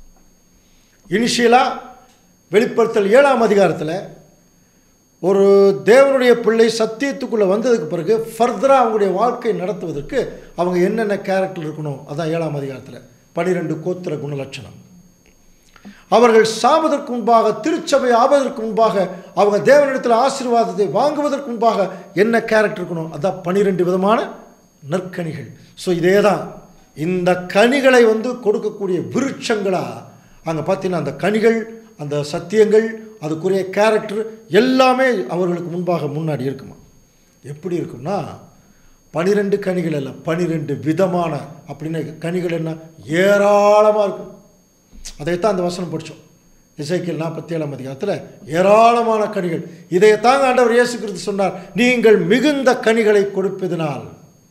இனிஷியலாக வெளிப்படுத்தல் ஏழாம் அதிகாரத்தில் ஒரு தேவனுடைய பிள்ளை சத்தியத்துக்குள்ளே வந்ததுக்கு பிறகு ஃபர்தராக அவங்களுடைய வாழ்க்கை நடத்துவதற்கு அவங்க என்னென்ன கேரக்டர் இருக்கணும், அதான் ஏழாம் அதிகாரத்தில் பனிரெண்டு கோத்திர குணலட்சணம். அவர்கள் சாவதற்கு முன்பாக, திருச்சபை ஆவதற்கு முன்பாக, அவங்க தேவனிடத்தில் ஆசீர்வாதத்தை வாங்குவதற்கு முன்பாக என்ன கேரக்டர் இருக்கணும், அதான் பனிரெண்டு விதமான நற்கனிகள். ஸோ இதே தான் இந்த கனிகளை வந்து கொடுக்கக்கூடிய விருட்சங்களாக அங்கே பார்த்தீங்கன்னா அந்த கனிகள், அந்த சத்தியங்கள், அதுக்குரிய கேரக்டர் எல்லாமே அவர்களுக்கு முன்பாக முன்னாடி இருக்குமா. எப்படி இருக்கும்னா பனிரெண்டு கனிகள் அல்ல, பனிரெண்டு விதமான அப்படின்னு கனிகள் என்ன ஏராளமாக இருக்கும். அதைத்தான் அந்த வசனம் படித்தோம். எசேக்கியேல் நாற்பத்தி ஏழாம் அதிகாரத்தில் ஏராளமான கனிகள். இதைத்தாங்க ஆண்டவர் இயேசு கிறிஸ்து சொன்னார், நீங்கள் மிகுந்த கனிகளை கொடுப்பதினால்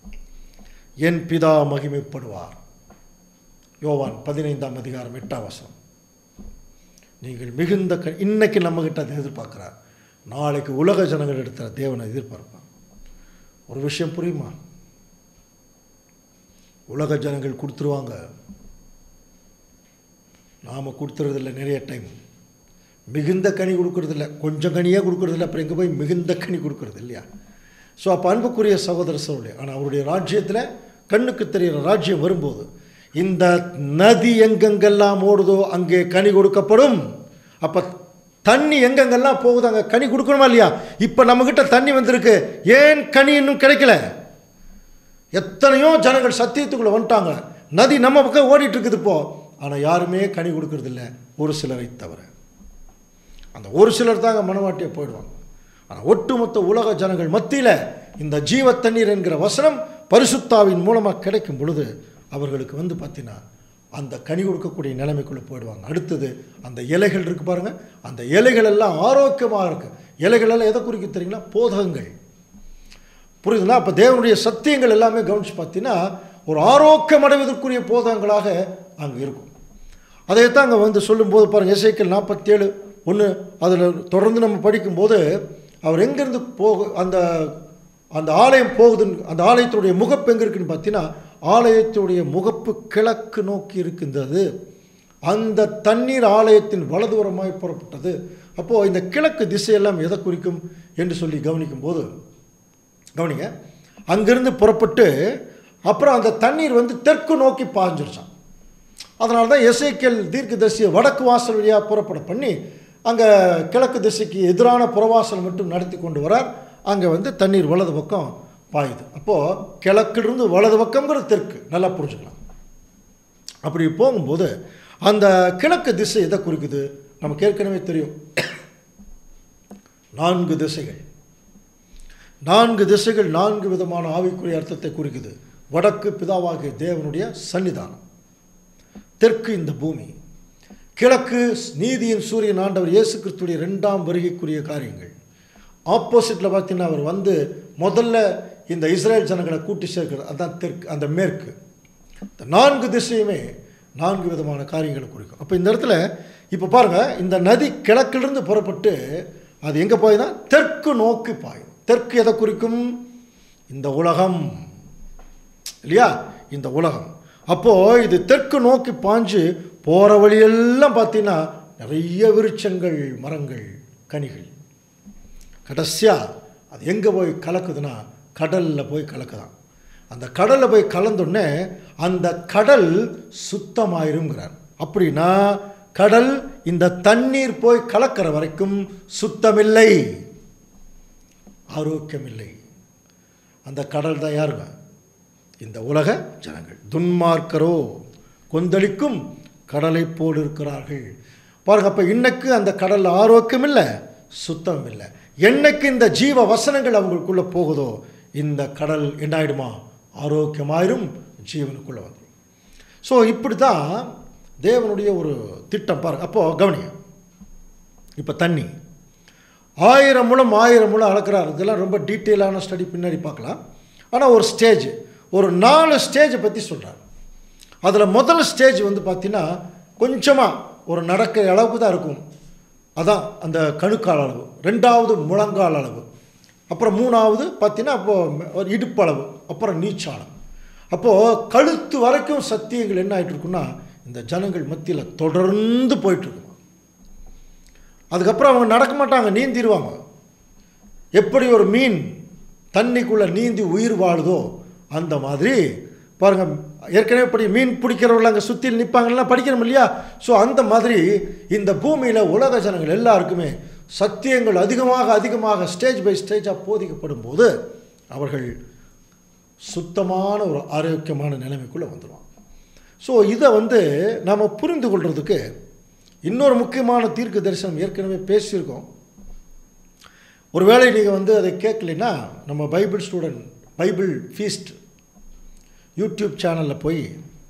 என் பிதா மகிமைப்படுவார். யோவான் பதினைந்தாம் அதிகாரம் எட்டாம் வசனம். நீங்கள் மிகுந்த க இன்னைக்கு நம்மகிட்ட அதை எதிர்பார்க்குறார், நாளைக்கு உலக ஜனங்கள் எடுத்த தேவனை எதிர்பார்ப்பார். ஒரு விஷயம் புரியுமா? உலக ஜனங்கள் கொடுத்துருவாங்க, நாம் கொடுத்துறதில்ல. நிறைய டைம் மிகுந்த கனி கொடுக்கறதில்ல, கொஞ்சம் கனியாக கொடுக்கறதில்ல, அப்புறம் எங்கே போய் மிகுந்த கனி கொடுக்கறது இல்லையா? ஸோ அப்போ அன்புக்குரிய சகோதர சகோதரி, ஆனால் அவருடைய ராஜ்யத்தில் கண்ணுக்கு தெரிகிற ராஜ்யம் வரும்போது இந்த நதி எங்கெங்கெல்லாம் ஓடுதோ அங்கே கனி கொடுக்கப்படும். அப்போ தண்ணி எங்கெங்கெல்லாம் போகுது அங்கே கனி கொடுக்கணுமா இல்லையா? இப்போ நம்மக்கிட்ட தண்ணி வந்திருக்கு, ஏன் கனி இன்னும் கிடைக்கல? எத்தனையோ ஜனங்கள் சத்தியத்துக்குள்ளே வந்துட்டாங்க, நதி நம்ம பக்கம் ஓடிட்டு இருக்குது இப்போ, ஆனால் யாருமே கனி கொடுக்கறதில்ல, ஒரு சிலரை தவிர. அந்த ஒரு சிலர் தாங்க மனவாட்டியை போயிடுவாங்க. ஆனால் ஒட்டுமொத்த உலக ஜனங்கள் மத்தியில் இந்த ஜீவ தண்ணீர் என்கிற வசனம் பரிசுத்தாவின் மூலமாக கிடைக்கும் பொழுது அவர்களுக்கு வந்து பார்த்தீங்கன்னா அந்த கனி கொடுக்கக்கூடிய நிலைமைக்குள்ளே போயிடுவாங்க. அடுத்தது அந்த இலைகள் இருக்குது பாருங்கள், அந்த இலைகள் எல்லாம் ஆரோக்கியமாக இருக்குது. இலைகள் எல்லாம் எதை குறிக்க தெரியுங்களா? போதகங்கள். புரியுதுங்களா? அப்போ தேவனுடைய சத்தியங்கள் எல்லாமே கவனித்து பார்த்தீங்கன்னா ஒரு ஆரோக்கியம் அடைவதற்குரிய போதகங்களாக அங்கே இருக்கும். அதைத்தான் அங்கே வந்து சொல்லும்போது பாருங்கள், எசேக்கியேல் நாற்பத்தி ஏழு ஒன்று அதில் தொடர்ந்து நம்ம படிக்கும்போது அவர் எங்கேருந்து போக அந்த அந்த ஆலயம் போகுதுன்னு, அந்த ஆலயத்துடைய முகப்பு எங்கே இருக்குன்னு பார்த்தீங்கன்னா ஆலயத்துடைய முகப்பு கிழக்கு நோக்கி இருக்கின்றது. அந்த தண்ணீர் ஆலயத்தின் வலதுபுறமாய் புறப்பட்டது. அப்போது இந்த கிழக்கு திசையெல்லாம் எதை குறிக்கும் என்று சொல்லி கவனிக்கும் போது கவனிங்க, அங்கிருந்து புறப்பட்டு அப்புறம் அந்த தண்ணீர் வந்து தெற்கு நோக்கி பாய்ஞ்சிருச்சான். அதனால தான் எசேக்கியேல் தீர்க்கதரிசியை வடக்கு வாசல் வழியாக புறப்பட பண்ணி அங்கே கிழக்கு திசைக்கு எதிரான புறவாசல் மட்டும் நடத்தி கொண்டு வரார். அங்கே வந்து தண்ணீர் வலது பக்கம் பாயுது. அப்போது கிழக்கிலிருந்து வலது பக்கம்ங்கிறது தெற்கு, நல்லா புரிஞ்சுக்கலாம். அப்படி போகும்போது அந்த கிழக்கு திசை எதை குறிக்குது நமக்கு ஏற்கனவே தெரியும். நான்கு திசைகள் நான்கு திசைகள் நான்கு விதமான ஆவிக்குரிய அர்த்தத்தை குறிக்குது. வடக்கு பிதாவாகிய தேவனுடைய சன்னிதானம், தெற்கு இந்த பூமி, கிழக்கு நீதியின் சூரியன் ஆண்டவர் இயேசு கிறிஸ்துடைய ரெண்டாம் வருகைக்குரிய காரியங்கள். ஆப்போசிட்டில் பார்த்தீங்கன்னா அவர் வந்து முதல்ல இந்த இஸ்ரேல் ஜனங்களை கூட்டி சேர்க்கிறது, அதுதான் தெற்கு, அந்த மேற்கு. இந்த நான்கு திசையுமே நான்கு விதமான காரியங்களை குறிக்கும். அப்போ இந்த இடத்துல இப்போ பாருங்கள், இந்த நதி கிழக்கிலிருந்து புறப்பட்டு அது எங்கே போயினா தெற்கு நோக்கி பாயும். தெற்கு எதை குறிக்கும்? இந்த உலகம் இல்லையா, இந்த உலகம். அப்போது இது தெற்கு நோக்கி பாஞ்சு போகிற வழியெல்லாம் பார்த்தீங்கன்னா நிறைய விருட்சங்கள், மரங்கள், கனிகள். கடைசியாக அது எங்கே போய் கலக்குதுன்னா கடலில் போய் கலக்குதான். அந்த கடலில் போய் கலந்தோடனே அந்த கடல் சுத்தமாயிருங்கிறார். அப்படின்னா கடல் இந்த தண்ணீர் போய் கலக்கிற வரைக்கும் சுத்தமில்லை, ஆரோக்கியமில்லை. அந்த கடல் தான் யாருங்க? இந்த உலக ஜனங்கள். துன்மார்க்கரோ கொந்தளிக்கும் கடலை போல் இருக்கிறார்கள். பாருங்க, அப்போ இன்னைக்கு அந்த கடல் ஆரோக்கியம் இல்லை, சுத்தம் இல்லை. என்னைக்கு இந்த ஜீவ வசனங்கள் அவங்களுக்குள்ளே போகுதோ இந்த கடல் என்ன ஆகிடுமா? ஆரோக்கியமாயிரும், ஜீவனுக்குள்ளே வந்துடும். ஸோ இப்படி தான் தேவனுடைய ஒரு திட்டம். பாருங்க, அப்போது கவனிங்க. இப்போ தண்ணி ஆயிரம் முழம் ஆயிரம் முழம் அளக்கிறார். இதெல்லாம் ரொம்ப டீட்டெயிலான ஸ்டடி பின்னாடி பார்க்கலாம். ஆனால் ஒரு ஸ்டேஜ், ஒரு நாலு ஸ்டேஜை பற்றி சொல்கிறார். அதில் முதல் ஸ்டேஜ் வந்து பார்த்திங்கன்னா கொஞ்சமாக ஒரு நடக்கிற அளவுக்கு தான் இருக்கும், அதான் அந்த கணுக்கால் அளவு. ரெண்டாவது முழங்கால் அளவு, அப்புறம் மூணாவது பார்த்தீங்கன்னா அப்போது ஒரு இடுப்பளவு, அப்புறம் நீச்சாளம். அப்போது கழுத்து வரைக்கும் சத்தியங்கள் என்ன ஆகிட்டு இருக்குன்னா இந்த ஜனங்கள் மத்தியில் தொடர்ந்து போயிட்டுருக்குமா. அதுக்கப்புறம் அவங்க நடக்க மாட்டாங்க, நீந்திடுவாங்க. எப்படி ஒரு மீன் தண்ணிக்குள்ளே நீந்தி உயிர் வாழுதோ அந்த மாதிரி பாருங்கள், ஏற்கனவே இப்படி மீன் பிடிக்கிறவர்கள் அங்கே சுற்றி நிற்பாங்கலாம், படிக்கிறோம் இல்லையா? ஸோ அந்த மாதிரி இந்த பூமியில் உலக ஜனங்கள் எல்லாருக்குமே சத்தியங்கள் அதிகமாக அதிகமாக ஸ்டேஜ் பை ஸ்டேஜாக போதிக்கப்படும் போது அவர்கள் சுத்தமான ஒரு ஆரோக்கியமான நிலைமைக்குள்ளே வந்துடுவாங்க. ஸோ இதை வந்து நாம் புரிந்து கொள்வதுக்கு இன்னொரு முக்கியமான தீர்க்க தரிசனம் ஏற்கனவே பேசியிருக்கோம். ஒருவேளை நீங்கள் வந்து அதை கேட்கலைன்னா நம்ம Bible student Bible feast YouTube சேனலில் போய்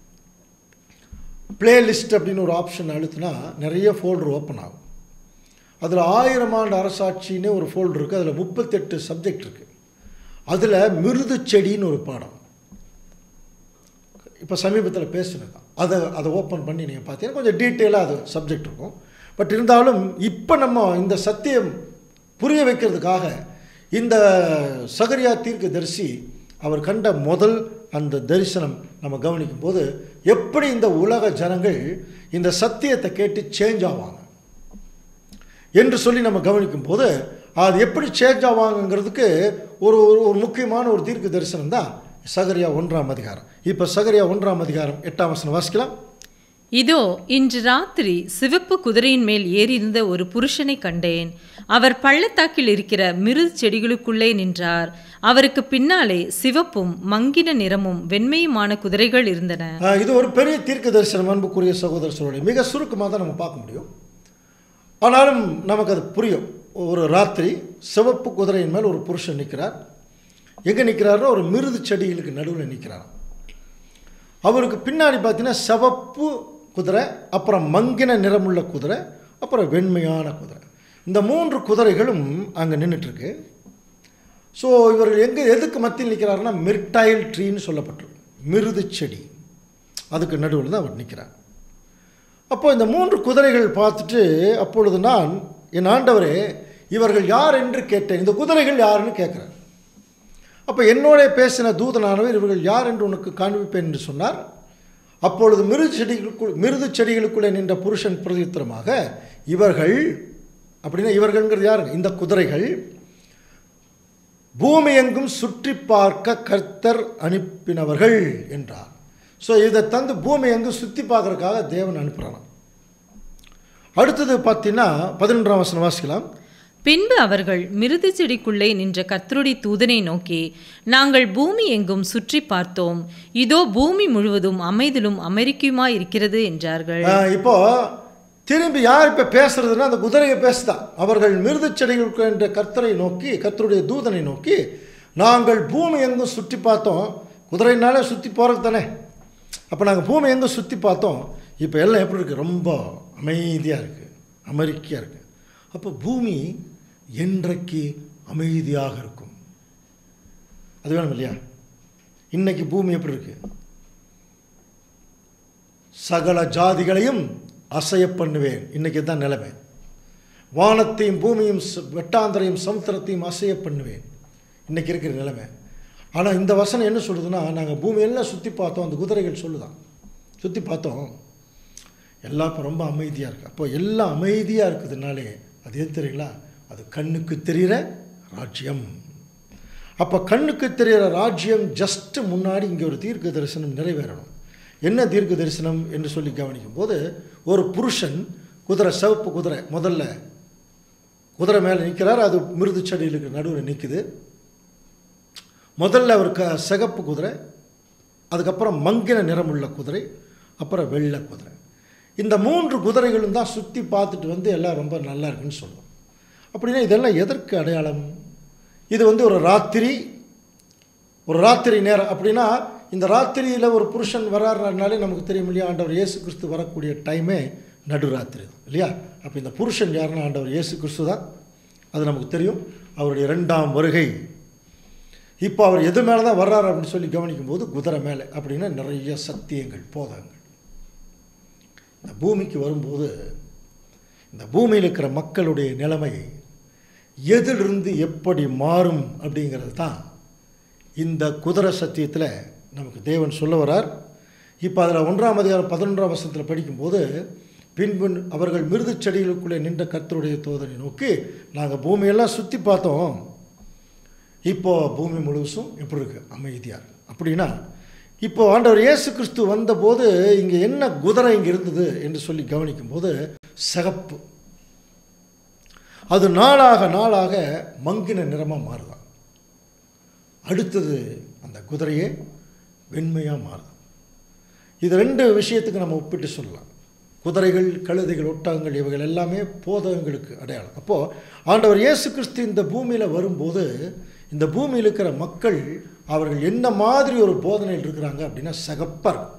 பிளேலிஸ்ட் அப்படின்னு ஒரு ஆப்ஷன் அழுத்தினா நிறைய ஃபோல்டர் ஓப்பன் ஆகும். அதில் ஆயிரம் ஆண்டு அரசாட்சின்னு ஒரு ஃபோல்டர் இருக்குது, அதில் முப்பத்தெட்டு சப்ஜெக்ட் இருக்குது. அதில் மிருது செடின்னு ஒரு பாடம் இப்போ சமீபத்தில் பேசினது தான். அதை அதை ஓப்பன் பண்ணி நீங்கள் பார்த்தீங்கன்னா கொஞ்சம் டீட்டெயிலாக அது சப்ஜெக்ட் இருக்கும். பட் இருந்தாலும் இப்போ நம்ம இந்த சத்தியம் புரிய வைக்கிறதுக்காக இந்த சகரியா தீர்க்க தரிசி அவர் கண்ட முதல் அந்த தரிசனம் நம்ம கவனிக்கும் போது எப்படி இந்த உலக ஜனங்கள் இந்த சத்தியத்தை கேட்டு சேஞ்ச் ஆவாங்க என்று சொல்லி நம்ம கவனிக்கும் போது அது எப்படி சேஞ்ச் ஆவாங்கிறதுக்கு ஒரு ஒரு முக்கியமான ஒரு தீர்க்க தரிசனம் தான் சகரியா ஒன்றாம் அதிகாரம். இப்போ சகரியா ஒன்றாம் அதிகாரம் எட்டாம் வசனம் வாசிக்கலாம். இதோ இன்று ராத்திரி சிவப்பு குதிரையின் மேல் ஏறியிருந்த ஒரு புருஷனை கண்டேன். அவர் பள்ளத்தாக்கில் இருக்கிற மிருது செடிகளுக்குள்ளே நின்றார். அவருக்கு பின்னாலே சிவப்பும் மங்கின நிறமும் வெண்மையுமான குதிரைகள் இருந்தன. இது ஒரு பெரிய தீர்க்க தரிசனம் அன்புக்குரிய சகோதர சகோதரி. மிக சுருக்கமாக தான் நம்ம பார்க்க முடியும், ஆனாலும் நமக்கு அது புரியும். ஒரு ராத்திரி சிவப்பு குதிரையின் மேல் ஒரு புருஷன் நிற்கிறார். எங்கே நிற்கிறாரோ ஒரு மிருது செடிகளுக்கு நடுவில் நிற்கிறார். அவருக்கு பின்னாடி பார்த்தீங்கன்னா சிவப்பு குதிரை, அப்புறம் மங்கின நிறமுள்ள குதிரை, அப்புறம் வெண்மையான குதிரை. இந்த மூன்று குதிரைகளும் அங்கே நின்றுட்டுருக்கு. ஸோ இவர்கள் எங்கே எதுக்கு மத்தியில் நிற்கிறாருன்னா மிர்டைல் ட்ரீன்னு சொல்லப்பட்டிருக்கு, மிருது செடி, அதுக்கு நடுவில் தான் அவர் நிற்கிறார். அப்போ இந்த மூன்று குதிரைகள் பார்த்துட்டு அப்பொழுது நான் என் ஆண்டவரே இவர்கள் யார் என்று கேட்டேன். இந்த குதிரைகள் யாருன்னு கேட்குறேன். அப்போ என்னோட பேசின தூதனானவர் இவர்கள் யார் என்று உனக்கு காண்பிப்பேன் என்று சொன்னார். அப்பொழுது மிருது செடிகளுக்குள் மிருது செடிகளுக்குள்ளே நின்ற புருஷன் பிரதித்திரமாக இவர்கள் அப்படின்னா இவர்கள்ங்கிறது யாருங்க? இந்த குதிரைகள் பூமி எங்கும் சுற்றி பார்க்க கர்த்தர் அனுப்பினவர்கள் என்றார். ஸோ இதை தந்து பூமி எங்கும் சுற்றி பார்க்கறதுக்காக தேவன் அனுப்புகிறான். அடுத்தது பார்த்தீங்கன்னா பதினொன்றாம் வசனம் வாசிக்கலாம். பின்பு அவர்கள் மிருது செடிக்குள்ளே நின்ற கர்த்தருடைய தூதனை நோக்கி, நாங்கள் பூமி எங்கும் சுற்றி பார்த்தோம், இதோ பூமி முழுவதும் அமைதிலும் அமெரிக்கையுமாய் இருக்கிறது என்றார்கள். இப்போ திரும்பி யார் இப்போ பேசுறதுன்னா அந்த குதிரையை பேசுதான். அவர்கள் மிருது செடிகளுக்கு என்ற கர்த்தரை நோக்கி, கர்த்தருடைய தூதனை நோக்கி, நாங்கள் பூமி எங்கும் சுற்றி பார்த்தோம், குதிரைனாலே சுற்றி போகிறது தானே. அப்போ நாங்கள் பூமி எங்கே சுற்றி பார்த்தோம், இப்போ எல்லாம் எப்படி இருக்குது, ரொம்ப அமைதியாக இருக்குது, அமெரிக்கையாக இருக்குது. அப்போ பூமி என்றைக்கு அமைதியாக இருக்கும், அது வேணும் இல்லையா? இன்றைக்கி பூமி எப்படி இருக்குது, சகல ஜாதிகளையும் அசைய பண்ணுவேன், இன்றைக்கி தான் நிலைமை. வானத்தையும் பூமியும் வெட்டாந்தரையும் சமுத்திரத்தையும் அசைய பண்ணுவேன், இன்றைக்கி இருக்கிற நிலைமை. ஆனால் இந்த வசனம் என்ன சொல்லுதுன்னா, நாங்கள் பூமியெல்லாம் சுற்றி பார்த்தோம், அந்த குதிரைகள் சொல்லுதான், சுற்றி பார்த்தோம், எல்லாம் இப்போ ரொம்ப அமைதியாக இருக்குது. அப்போ எல்லாம் அமைதியாக இருக்குதுனாலே அது எது தெரியுங்களா, அது கண்ணுக்கு தெரிகிற ராஜ்யம். அப்போ கண்ணுக்கு தெரிகிற ராஜ்யம் ஜஸ்ட்டு முன்னாடி இங்கே ஒரு தீர்க்க தரிசனம் நிறைவேறணும். என்ன தீர்க்க தரிசனம் என்று சொல்லி கவனிக்கும் போது, ஒரு புருஷன் குதிரை, சிவப்பு குதிரை, முதல்ல குதிரை மேலே நிற்கிறார், அது மிருது செடிகளுக்கு நடுவில் நிற்குது. முதல்ல அவர் க சிகப்பு குதிரை, அதுக்கப்புறம் மங்கின நிறமுள்ள குதிரை, அப்புறம் வெள்ளை குதிரை. இந்த மூன்று குதிரைகளும் தான் சுற்றி பார்த்துட்டு வந்து எல்லாம் ரொம்ப நல்லா இருக்குன்னு சொல்லுவோம். அப்படின்னா இதெல்லாம் எதற்கு அடையாளம்? இது வந்து ஒரு ராத்திரி, ஒரு ராத்திரி நேரம். அப்படின்னா இந்த ராத்திரியில் ஒரு புருஷன் வர்றாருனாலே நமக்கு தெரியும் இல்லையா, ஆண்டவர் இயேசு கிறிஸ்து வரக்கூடிய டைமே நடுராத்திரி தான் இல்லையா? அப்போ இந்த புருஷன் யாருன்னா ஆண்டவர் இயேசு கிறிஸ்து தான், அது நமக்கு தெரியும். அவருடைய இரண்டாம் வருகை. இப்போ அவர் எது மேலே தான் வர்றாரு அப்படின்னு சொல்லி கவனிக்கும் போது குதிரை மேலே. அப்படின்னா நிறைய சத்தியங்கள், போதங்கள். இந்த பூமிக்கு வரும்போது இந்த பூமியில் இருக்கிற மக்களுடைய நிலைமை எதிலிருந்து எப்படி மாறும் அப்படிங்கிறது தான் இந்த குதிரை சத்தியத்தில் நமக்கு தேவன் சொல்ல வரார். இப்போ அதில் ஒன்றாம் அதிகாரம் பதினொன்றாம் வசனத்தில் படிக்கும்போது, பின்பு அவர்கள் மிருது செடிகளுக்குள்ளே நின்ற கர்த்தருடைய தூதனை நோக்கி, நாங்கள் பூமியெல்லாம் சுற்றி பார்த்தோம், இப்போது பூமி முழுசும் எப்படி இருக்குது, அமைதியாக இருக்குது. அப்படின்னா இப்போ ஆண்டவர் இயேசு கிறிஸ்து வந்தபோது இங்கே என்ன குதிரை இங்கே இருந்தது என்று சொல்லி கவனிக்கும்போது சிகப்பு, அது நாளாக நாளாக மங்கின நிறமாக மாறுதான். அடுத்தது அந்த குதிரையே வெண்மையாக மாறுது. இது ரெண்டு விஷயத்துக்கு நம்ம ஒப்பிட்டு சொல்லலாம். குதிரைகள், கழுதைகள், ஒட்டகங்கள் இவைகள் எல்லாமே போதகங்களுக்கு அடையாளம். அப்போது ஆண்டவர் இயேசு கிறிஸ்து இந்த பூமியில் வரும்போது இந்த பூமியில் இருக்கிற மக்கள் அவர்கள் என்ன மாதிரி ஒரு போதனையில் இருக்கிறாங்க அப்படின்னா சிகப்பாக இருக்கும்.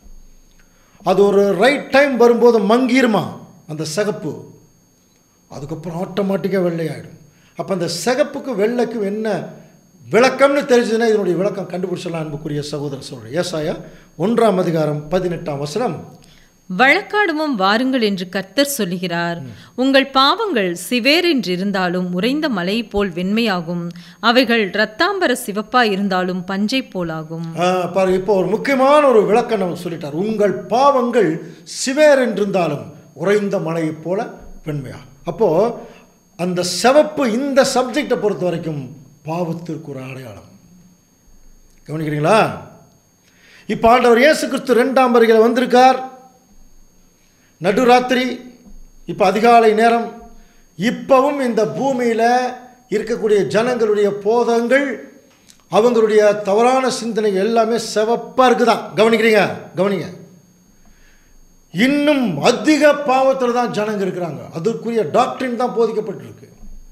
அது ஒரு ரைட் டைம் வரும்போது மங்கிருமா அந்த சிகப்பு, அதுக்கப்புறம் ஆட்டோமேட்டிக்காக வெள்ளையாயிடும். அப்போ அந்த சிகப்புக்கு வெள்ளைக்கும் என்ன விளக்கம்னு தெரிஞ்சதுன்னா இதனுடைய விளக்கம் கண்டுபிடிச்சலாம். அன்புக்குரிய சகோதர சகோதரி, ஏசாயா ஒன்றாம் அதிகாரம் பதினெட்டாம் வசனம், வழக்காடுவோம் வாருங்கள் என்று கர்த்தர் சொல்லுகிறார். உங்கள் பாவங்கள் சிவேர் என்றிருந்தாலும் உறைந்த மலை போல் வெண்மையாகும், அவைகள் இரத்தாம்பர சிவப்பா இருந்தாலும் பஞ்சை போலாகும். பாருங்க, இப்போ ஒரு முக்கியமான ஒரு விளக்கம் நமக்கு சொல்லிட்டார். உங்கள் பாவங்கள் சிவேர் என்றிருந்தாலும் உறைந்த மலையை போல வெண்மையா. அப்போ அந்த சிவப்பு இந்த சப்ஜெக்டை பொறுத்த வரைக்கும் பாவத்திற்கு ஒரு அடையாளம். கவனிக்கிறீங்களா? இப்போ ஆண்டவர் இயேசு கிறிஸ்து இரண்டாம் வருகையில் வந்திருக்கார். நடுராத்திரி, இப்போ அதிகாலை நேரம். இப்பவும் இந்த பூமியில் இருக்கக்கூடிய ஜனங்களுடைய போதங்கள், அவங்களுடைய தவறான சிந்தனை எல்லாமே சிவப்பாக இருக்குதான். கவனிக்கிறீங்க? கவனிங்க. இன்னும் அதிக பாவத்தில் தான் ஜனங்க இருக்கிறாங்க. அதற்குரிய டாக்டரின் தான் போதிக்கப்பட்டிருக்கு,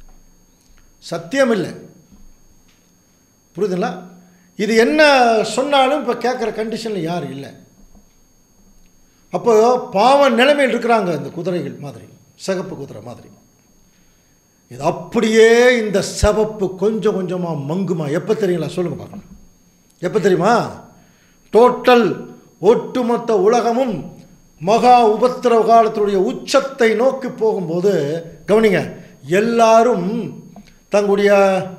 சத்தியம் இல்லை. புரியுதுங்களா? இது என்ன சொன்னாலும் இப்போ கேட்குற கண்டிஷனில் யாரும் இல்லை. அப்போ பாவ நிலைமையில் இருக்கிறாங்க இந்த குதிரைகள் மாதிரி, சிகப்பு குதிரை மாதிரி. இது அப்படியே இந்த சிவப்பு கொஞ்சம் கொஞ்சமாக மங்குமா. எப்போ தெரியுங்களா? சொல்லுங்கள் பார்க்கலாம். எப்போ தெரியுமா? டோட்டல் ஒட்டுமொத்த உலகமும் மகா உபத்திரவ காலத்தினுடைய உச்சத்தை நோக்கி போகும்போது, கவனிங்க, எல்லாரும் தங்களுடைய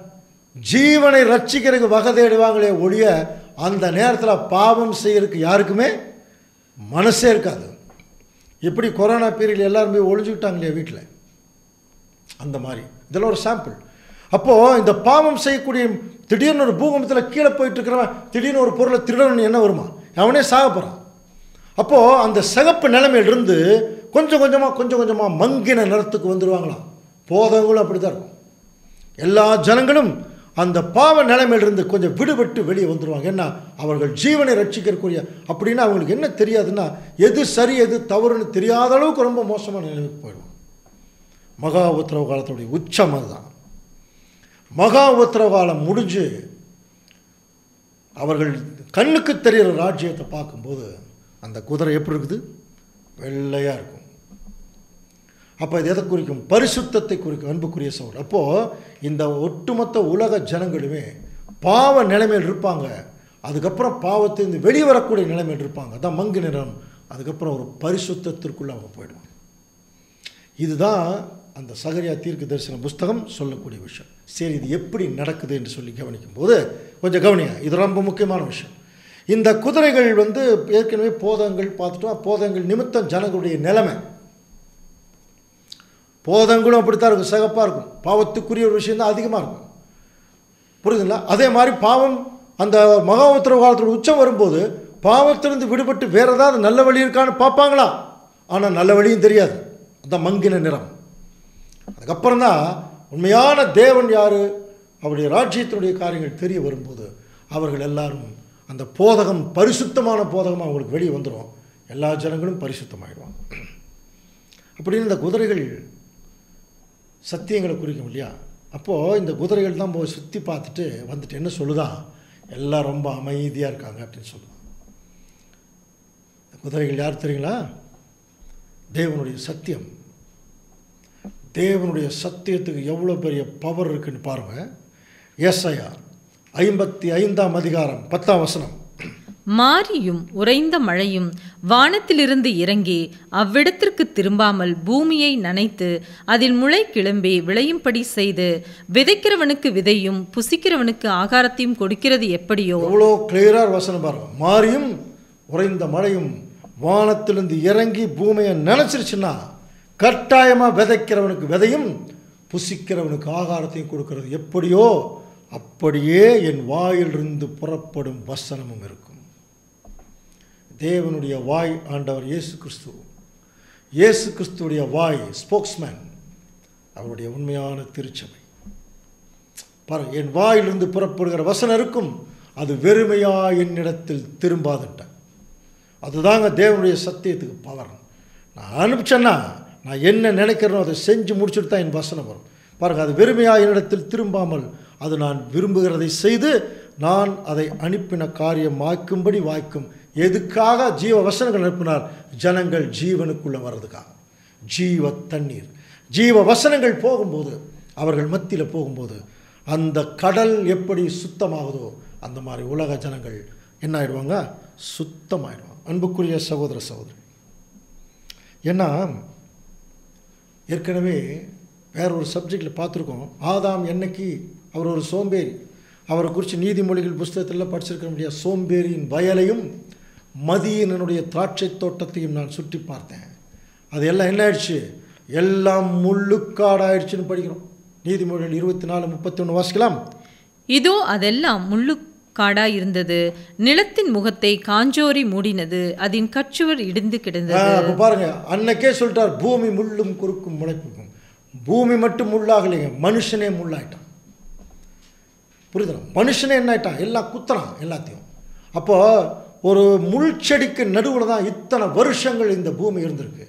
ஜீவனை ரட்சிக்கிறதுக்கு வகை தேடுவாங்களே ஒழிய அந்த நேரத்தில் பாவம் செய்யறதுக்கு யாருக்குமே மனசே இருக்காது. எப்படி கொரோனா பீரியட் எல்லாரும் போய் ஒழிஞ்சுக்கிட்டாங்க இல்லையா வீட்டில், அந்த மாதிரி. இதெல்லாம் ஒரு சாம்பிள். அப்போது இந்த பாவம் செய்யக்கூடிய திடீர்னு ஒரு பூகம்பத்தில் கீழே போயிட்டு இருக்கிறவன் திடீர்னு ஒரு பொருளை திருடணும்னு என்ன வருமா? அவனே சாக போகிறான். அப்போது அந்த சிகப்பு நிலைமையிலிருந்து கொஞ்சம் கொஞ்சமாக கொஞ்சம் கொஞ்சமாக மங்கின நிறத்துக்கு வந்துடுவாங்களாம். போதவங்களும் அப்படி தான் இருக்கும். எல்லா ஜனங்களும் அந்த பாவ நிலைமையிலிருந்து கொஞ்சம் விடுபட்டு வெளியே வந்துடுவாங்க. ஏன்னா அவர்கள் ஜீவனை ரட்சிக்கக்கூடிய, அப்படின்னா அவங்களுக்கு என்ன தெரியாதுன்னா எது சரி எது தவறுன்னு தெரியாத அளவுக்கு ரொம்ப மோசமான நிலைமைக்கு போயிடுவாங்க. மகா உத்தரவு காலத்துடைய உச்சம் அதுதான். மகா உத்தரவு காலம் முடிஞ்சு அவர்கள் கண்ணுக்கு தெரிகிற ராஜ்யத்தை பார்க்கும்போது அந்த குதிரை எப்படி இருக்குது? வெள்ளையாக இருக்கும். அப்போ இது எதை குறிக்கும்? பரிசுத்தத்தை குறிக்கும். அன்புக்குரிய சகோதரர், அப்போது இந்த ஒட்டுமொத்த உலக ஜனங்களுமே பாவ நிலைமையில் இருப்பாங்க. அதுக்கப்புறம் பாவத்திலிருந்து வெளியே வரக்கூடிய நிலைமையில் இருப்பாங்க. அதான் மங்கு நிறம். அதுக்கப்புறம் ஒரு பரிசுத்தத்திற்குள்ளே அவங்க போயிடுவாங்க. இதுதான் அந்த சகரியா தீர்க்க தரிசன புஸ்தகம் சொல்லக்கூடிய விஷயம். சரி, இது எப்படி நடக்குது என்று சொல்லி கவனிக்கும் போது கொஞ்சம் கவனிங்க. இது ரொம்ப முக்கியமான விஷயம். இந்த குதிரைகள் வந்து ஏற்கனவே போதங்கள் பார்த்துட்டோம். போதங்கள் நிமித்தம் ஜனங்களுடைய நிலைமை, போதங்களும் அப்படித்தான் இருக்கும், சிகப்பாக இருக்கும். பாவத்துக்குரிய ஒரு விஷயம் தான் அதிகமாக இருக்கும். புரியுதுங்களா? அதே மாதிரி பாவம் அந்த மகா உத்தரவு காலத்தோட உச்சம் வரும்போது பாவத்திலிருந்து விடுபட்டு வேறு ஏதாவது நல்ல வழி இருக்கான்னு பார்ப்பாங்களா? ஆனால் நல்ல வழியும் தெரியாது. அதுதான் மங்கின நிறம். அதுக்கப்புறம் தான் உண்மையான தேவன் யார், அவருடைய ராஜ்யத்தினுடைய காரியங்கள் தெரிய வரும்போது அவர்கள் எல்லாரும் அந்த போதகம் பரிசுத்தமான போதகம் அவங்களுக்கு வெளியே வந்துடும். எல்லா ஜனங்களும் பரிசுத்தமாயிடுவாங்க. அப்படின்னு இந்த குதிரைகள் சத்தியங்களை குறிக்கும் இல்லையா? அப்போது இந்த குதிரைகள் தான் போய் சுற்றி பார்த்துட்டு வந்துட்டு என்ன சொல்லுதான், எல்லாம் ரொம்ப அமைதியாக இருக்காங்க அப்படின்னு சொல்லுவாங்க. இந்த குதிரைகள் யார் தெரியுங்களா? தேவனுடைய சத்தியம். தேவனுடைய சத்தியத்துக்கு எவ்வளோ பெரிய பவர் இருக்குன்னு பாருங்கள். ஏசாயா ஐம்பத்தி ஐந்தாம் அதிகாரம் பத்தாம் வசனம். மாரியும் உறைந்த மழையும் வானத்திலிருந்து இறங்கி அவ்விடத்திற்கு திரும்பாமல் பூமியை நனைத்து அதில் முளை கிளம்பி விளையும்படி செய்து விதைக்கிறவனுக்கு விதையும் புசிக்கிறவனுக்கு ஆகாரத்தையும் கொடுக்கிறது எப்படியோ. எவ்வளோ கிளியராக வசனம் பாருங்க. மாரியும் உறைந்த மழையும் வானத்திலிருந்து இறங்கி பூமியை நினைச்சிருச்சுன்னா கட்டாயமாக விதைக்கிறவனுக்கு விதையும் புசிக்கிறவனுக்கு ஆகாரத்தையும் கொடுக்கிறது எப்படியோ அப்படியே என் வாயிலிருந்து புறப்படும் வசனமும் இருக்கும். தேவனுடைய வாய் ஆண்டவர் இயேசு கிறிஸ்து. இயேசு கிறிஸ்துடைய வாய் ஸ்போக்ஸ்மேன், அவருடைய உண்மையான திருச்சபை. பாருங்க, என் வாயிலிருந்து புறப்படுகிற வசனம் இருக்கும், அது வெறுமையா என்னிடத்தில் திரும்பாதுட்ட. அதுதாங்க தேவனுடைய சத்தியத்துக்கு பவர். நான் அனுப்பிச்சேன்னா நான் என்ன நினைக்கிறேனோ அதை செஞ்சு முடிச்சுட்டு தான் என் வசனம் வரும். பாருங்கள், அது வெறுமையாக என்னிடத்தில் திரும்பாமல் அது நான் விரும்புகிறதை செய்து நான் அதை அனுப்பின காரியம் வாய்க்கும்படி வாய்க்கும். எதுக்காக ஜீவ வசனங்கள் அனுப்பினார்? ஜனங்கள் ஜீவனுக்குள்ளே வர்றதுக்காக. ஜீவ தண்ணீர், ஜீவ வசனங்கள் போகும்போது, அவர்கள் மத்தியில் போகும்போது அந்த கடல் எப்படி சுத்தமாகுதோ அந்த மாதிரி உலக ஜனங்கள் என்ன ஆயிடுவாங்க? சுத்தமாயிடுவாங்க. அன்புக்குரிய சகோதர சகோதரி, ஏன்னா ஏற்கனவே வேற ஒரு சப்ஜெக்டில் பார்த்துருக்கோம். ஆதாம் என்னைக்கு அவர் ஒரு சோம்பேறி, அவரை குறித்து நீதிமொழிகள் புஸ்தகத்தில் படிச்சிருக்க முடியாது. சோம்பேறியின் வயலையும் மதியனுடைய திராட்சை தோட்டத்தையும் நான் சுற்றி பார்த்தேன். அது எல்லாம் என்ன ஆயிடுச்சு? எல்லாம் முள்ளுக்காடாயிடுச்சுன்னு படிக்கிறோம். நீதிமொழிகள் இருபத்தி நாலு முப்பத்தி ஒன்று வாசிக்கலாம். இதோ அதெல்லாம் முள்ளுக்காடாய் இருந்தது, நிலத்தின் முகத்தை காஞ்சோரி மூடினது, அதன் கச்சுவர் இடிந்து கிடந்தது. அப்போ பாருங்க, அன்னைக்கே சொல்லிட்டார், பூமி முள்ளும் குறுக்கும் முளைப்புக்கும். பூமி மட்டும் முள்ளாகலைங்க, மனுஷனே முள்ளாயிட்டான். புரியுதுல? மனுஷனே என்ன ஆயிட்டான்? எல்லாம் குத்துறான் எல்லாத்தையும். அப்போ ஒரு முள் செடிக்கு நடுவில் தான் இத்தனை வருஷங்கள் இந்த பூமி இருந்திருக்கு.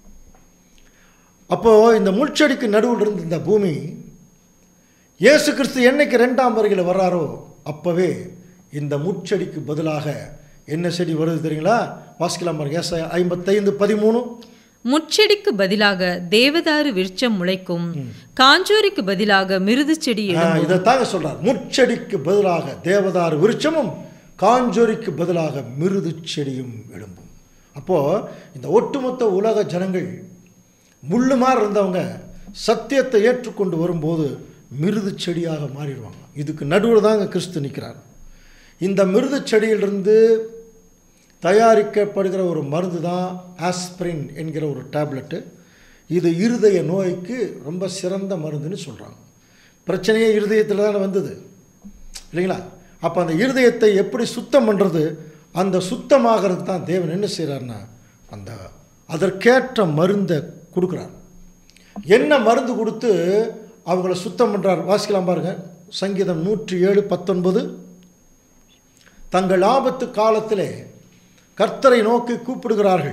அப்போது இந்த முள்செடிக்கு நடுவில் இருந்த இந்த பூமி இயேசு கிறிஸ்து என்னைக்கு ரெண்டாம் வருகையில் வர்றாரோ அப்போவே இந்த முட்செடிக்கு பதிலாக என்ன செடி வருது தெரியுங்களா? வாசிக்கலாம் பாருங்க. ஏசாயா ஐம்பத்தைந்து பதிமூணு. முட்செடிக்கு பதிலாக தேவதாரு விருட்சம் முளைக்கும், காஞ்சோரிக்கு பதிலாக மிருது செடி. இதைத்தாங்க சொல்றார். முட்செடிக்கு பதிலாக தேவதாரு விருட்சமும் காஞ்சோரிக்கு பதிலாக மிருது செடியும் எழும்பும். அப்போது இந்த ஒட்டுமொத்த உலக ஜனங்கள் முள்ளு மாதிரி இருந்தவங்க சத்தியத்தை ஏற்றுக்கொண்டு வரும்போது மிருது செடியாக மாறிடுவாங்க. இதுக்கு நடுவில் தாங்க கிறிஸ்து நிற்கிறார். இந்த மிருது செடியிலிருந்து தயாரிக்கப்படுகிற ஒரு மருந்து தான் ஆஸ்பிரின் என்கிற ஒரு டேப்லெட்டு. இது இருதய நோய்க்கு ரொம்ப சிறந்த மருந்துன்னு சொல்கிறாங்க. பிரச்சனையே இருதயத்தில் தானே வந்தது இல்லைங்களா? அப்போ அந்த இருதயத்தை எப்படி சுத்தம் பண்ணுறது? அந்த சுத்தமாகிறது தான் தேவன் என்ன செய்கிறார்னா அந்த அதற்கேற்ற மருந்தை கொடுக்குறார். என்ன மருந்து கொடுத்து அவங்கள சுத்தம் பண்ணுறார்? வாசிக்கலாம் பாருங்கள். சங்கீதம் நூற்றி ஏழு பத்தொன்பது. தங்கள் ஆபத்து காலத்திலே கர்த்தரை நோக்கி கூப்பிடுகிறார்கள்,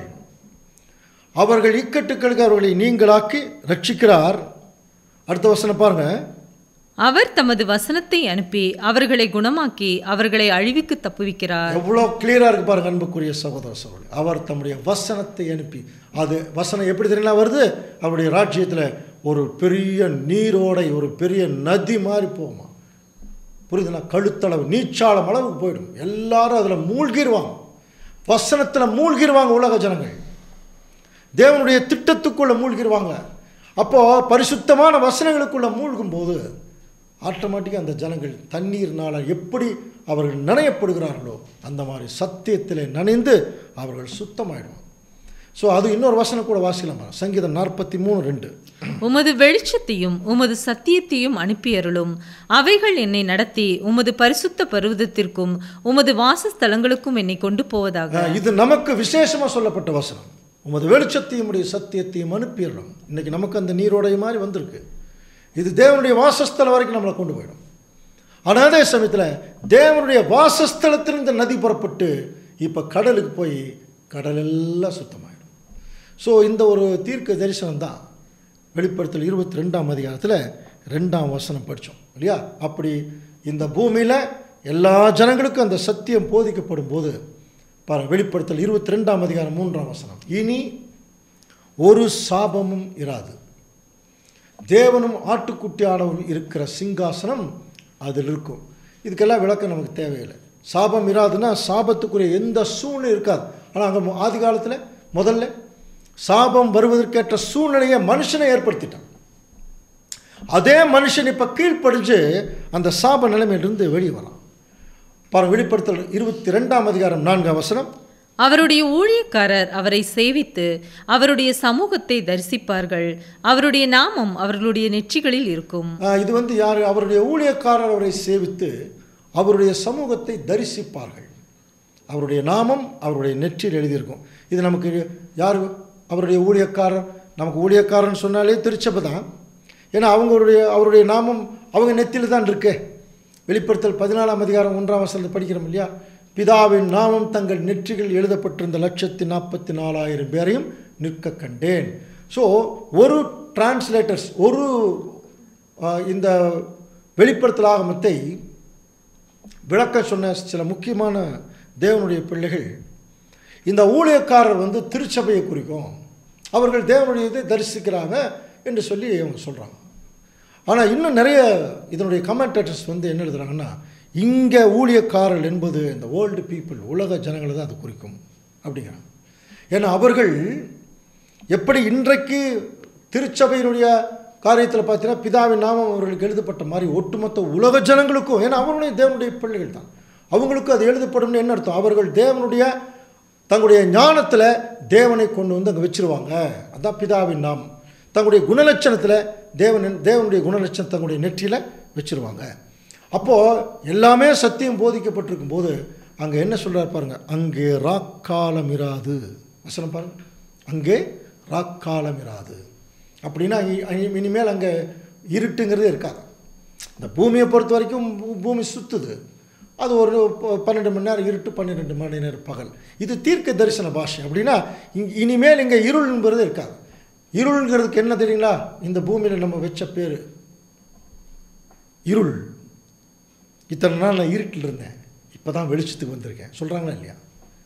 அவர்கள் இக்கட்டுக்களுக்கு அவர்களை நீங்களாக்கி ரட்சிக்கிறார். அடுத்த வசனம் பாருங்க. அவர் தமது வசனத்தை அனுப்பி அவர்களை குணமாக்கி அவர்களை அழிவுக்கு தப்புவிக்கிறார். எவ்வளோ கிளியரா இருக்கு பாருங்க அன்புக்குரிய சகோதர சகோதரி. அவர் தம்முடைய வசனத்தை அனுப்பி, அது வசனம் எப்படி தெரியுங்களா வருது? அவருடைய ராஜ்யத்தில் ஒரு பெரிய நீரோடை, ஒரு பெரிய நதி மாதிரி போகுமா, புரியுதுங்களா? கழுத்தளவு நீச்சாளம் அளவுக்கு போயிடும். எல்லாரும் அதில் மூழ்கிடுவாங்க, வசனத்தில் மூழ்கிடுவாங்க. உலக ஜனங்கள் தேவனுடைய திட்டத்துக்குள்ள மூழ்கிடுவாங்க. அப்போ பரிசுத்தமான வசனங்களுக்குள்ள மூழ்கும் போது ஆட்டோமேட்டிக்காக அந்த ஜனங்கள் தண்ணீர்னால எப்படி அவர்கள் நனையப்படுகிறார்களோ அந்த மாதிரி சத்தியத்தில் நனைந்து அவர்கள் சுத்தமாயிடுவாங்க. ஸோ அது இன்னொரு வசனம் கூட வாசிக்கலாமா? சங்கீதம் நாற்பத்தி மூணு ரெண்டு. உமது வெளிச்சத்தையும் உமது சத்தியத்தையும் அனுப்பியருளும், அவைகள் என்னை நடத்தி உமது பரிசுத்த பர்வதத்திற்கும் உமது வாசஸ்தலங்களுக்கும் என்னை கொண்டு போவதாக. இது நமக்கு விசேஷமாக சொல்லப்பட்ட வசனம். உமது வெளிச்சத்தையும் உடைய சத்தியத்தையும் அனுப்பிடலாம். இன்னைக்கு நமக்கு அந்த நீரோடைய மாதிரி வந்திருக்கு. இது தேவனுடைய வாசஸ்தலம் வரைக்கும் நம்மளை கொண்டு போயிடும். ஆனால் அதே சமயத்தில் தேவனுடைய வாசஸ்தலத்திலிருந்து நதி புறப்பட்டு இப்போ கடலுக்கு போய் கடல் எல்லாம் சுத்தமாயிடும். ஸோ இந்த ஒரு தீர்க்க தரிசனம் தான் வெளிப்படுத்தல் இருபத்தி ரெண்டாம் அதிகாரத்தில் ரெண்டாம் வசனம் படித்தோம் இல்லையா? அப்படி இந்த பூமியில் எல்லா ஜனங்களுக்கும் அந்த சத்தியம் போதிக்கப்படும் போது பாருங்கள், வெளிப்படுத்தல் இருபத்தி ரெண்டாம் அதிகாரம் மூன்றாம் வசனம், இனி ஒரு சாபமும் இராது, தேவனும் ஆட்டுக்குட்டியானவரும் இருக்கிற சிங்காசனம் அதில் இருக்கும். இதுக்கெல்லாம் விளக்கம் நமக்கு தேவையில்லை. சாபம் இராதுன்னா சாபத்துக்குரிய எந்த சூழ்நிலை இருக்காது. ஆனால் அங்கே ஆதி காலத்தில் முதல்ல சாபம் வருவதற்கேற்ற சூழ்நிலையை மனுஷனை ஏற்படுத்திட்டான். அதே மனுஷன் இப்போ கீழ்ப்படிஞ்சு அந்த சாப நிலைமையிலிருந்து வெளியே வரான். பாருங்கள், வெளிப்படுத்தல் இருபத்தி ரெண்டாம் அதிகாரம் நான்காம் வசனம், அவருடைய ஊழியக்காரர் அவரை சேவித்து அவருடைய சமூகத்தை தரிசிப்பார்கள், அவருடைய நாமம் அவர்களுடைய நெற்றிகளில் இருக்கும். இது வந்து யார்? அவருடைய ஊழியக்காரர் அவரை சேவித்து அவருடைய சமூகத்தை தரிசிப்பார்கள், அவருடைய நாமம் அவருடைய நெற்றியில் எழுதியிருக்கும். இது நமக்கு யார்? அவருடைய ஊழியக்காரர். நமக்கு ஊழியக்காரன் சொன்னாலே திருச்சபை தான். ஏன்னா அவங்களுடைய அவருடைய நாமம் அவங்க நெத்தியில் தான் இருக்கு. வெளிப்படுத்தல் பதினாலாம் அதிகாரம் ஒன்றாம் வசனத்தை படிக்கிறோம் இல்லையா? பிதாவின் நாமம் தங்கள் நெற்றிகள் எழுதப்பட்டிருந்த லட்சத்தி நாற்பத்தி நாலாயிரம் பேரையும் நிற்க கண்டேன். ஸோ ஒரு டிரான்ஸ்லேட்டர்ஸ் ஒரு இந்த வெளிப்படுத்தல் ஆகமத்தை விளக்க சொன்ன சில முக்கியமான தேவனுடைய பிள்ளைகள், இந்த ஊழியக்காரர் வந்து திருச்சபையை குறிக்கும், அவர்கள் தேவனுடைய இதை தரிசிக்கிறாங்க என்று சொல்லி அவங்க சொல்கிறாங்க. ஆனால் இன்னும் நிறைய இதனுடைய கமெண்டேட்டர்ஸ் வந்து என்ன எழுதுகிறாங்கன்னா, இங்கே ஊழியக்காரர்கள் என்பது இந்த வேர்ல்டு பீப்புள், உலக ஜனங்களை தான் அது குறிக்கும் அப்படிங்கிறாங்க. ஏன்னா அவர்கள் எப்படி இன்றைக்கு திருச்சபையினுடைய காரியத்தில் பார்த்தீங்கன்னா பிதாவின் நாமம் அவர்களுக்கு எழுதப்பட்ட மாதிரி ஒட்டுமொத்த உலக ஜனங்களுக்கும், ஏன்னா அவர்களுடைய தேவனுடைய பிள்ளைகள் தான், அவங்களுக்கும் அது எழுதப்படும்னு என்ன அர்த்தம்? அவர்கள் தேவனுடைய தங்களுடைய ஞானத்தில் தேவனை கொண்டு வந்து அங்கே வச்சுருவாங்க. அதுதான் பிதாவின் நாமம். தங்களுடைய குணலட்சணத்தில் தேவன் தேவனுடைய குணலட்சணம் தங்களுடைய நெற்றியில் வச்சுருவாங்க. அப்போது எல்லாமே சத்தியம் போதிக்கப்பட்டிருக்கும் போது அங்கே என்ன சொல்கிறார் பாருங்கள், அங்கே ராக்காலம் இராது. வசனம் பாருங்கள், அங்கே ராக்காலம் இராது. அப்படின்னா இனிமேல் அங்கே இருட்டுங்கிறதே இருக்காது. இந்த பூமியை பொறுத்த வரைக்கும் பூமி சுற்றுது, அது ஒரு பன்னெண்டு மணி நேரம் இருட்டு, பன்னிரெண்டு மணி நேரம் பகல். இது தீர்க்க தரிசன பாஷை. அப்படின்னா இனிமேல் இங்கே இருள்ங்கிறது இருக்காது. இருள்ங்கிறதுக்கு என்ன தெரியுங்களா? இந்த பூமியில் நம்ம வச்ச பேர் இருள். இத்தனை நாள் நான் இருட்டில் இருந்தேன், இப்போ தான் வெளிச்சத்துக்கு வந்திருக்கேன் சொல்கிறாங்களா இல்லையா?